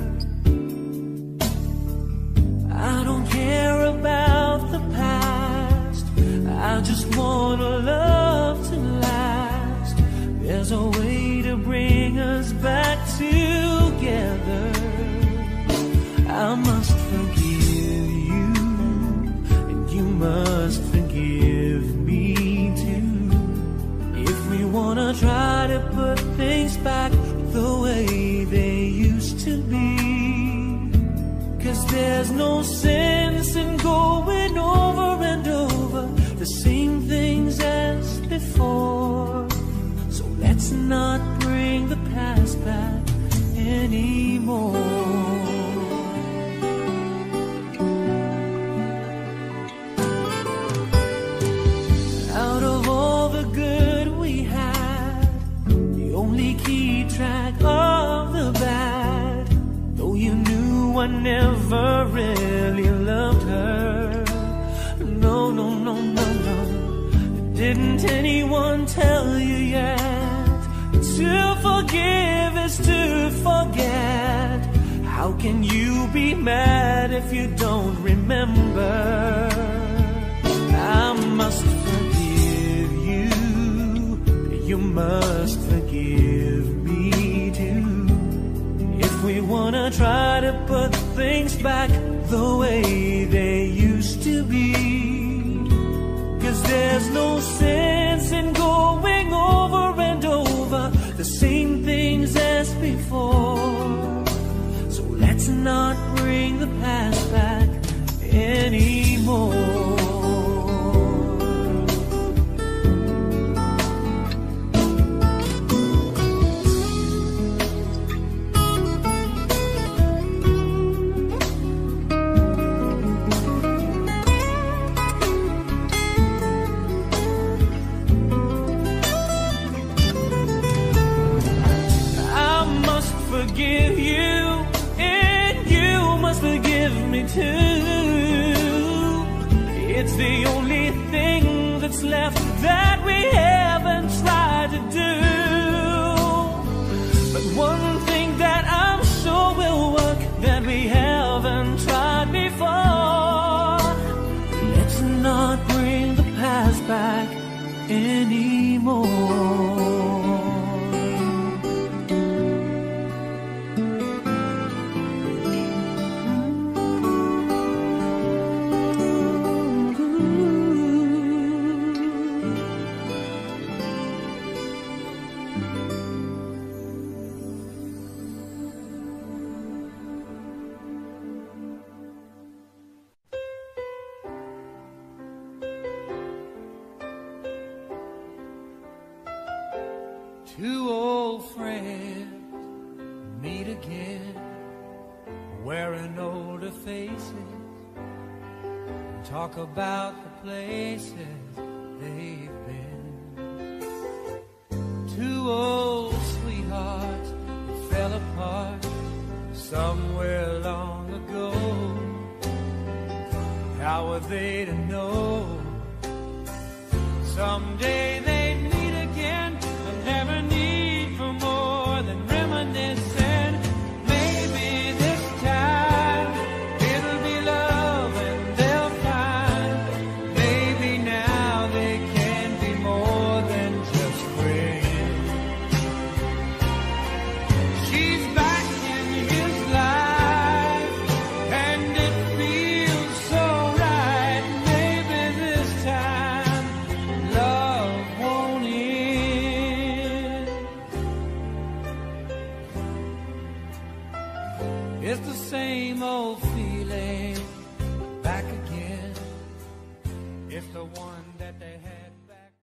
[SPEAKER 6] I don't care about the past, I just want a love to last. There's a way to bring us back together. I must forgive you, and you must forgive me too. If we wanna try to put things back the way they used to be. Cause there's no sense in going over and over the same things as before. So let's not bring the past back anymore. Out of all the good we had, you only keep track of the bad. Though you knew I never really loved her. No, no, no, no, no. Didn't anyone tell you yet? To forgive is to forget. How can you be mad if you don't remember? I must forgive you, you must forgive me too. If we wanna try to put things back the way they used to be. Cause there's no sense in going over and over the same things as before. So let's not bring the past back anymore. Forgive you, and you must forgive me too. It's the only thing that's left that we haven't tried to do. But one thing that I'm sure will work that we haven't tried before. Let's not bring the past back anymore. Two old friends meet again, wearing older faces, and talk about the places they've been. Two old sweethearts that fell apart somewhere long ago. How were they to know someday they'd meet again? Never need for more than reminiscing. Maybe this time it'll be love and they'll find. Maybe now they can be more than just friends. She's back in his life and it feels so right. Maybe this time love won't end. It's the same old feeling back again. It's the one that they had.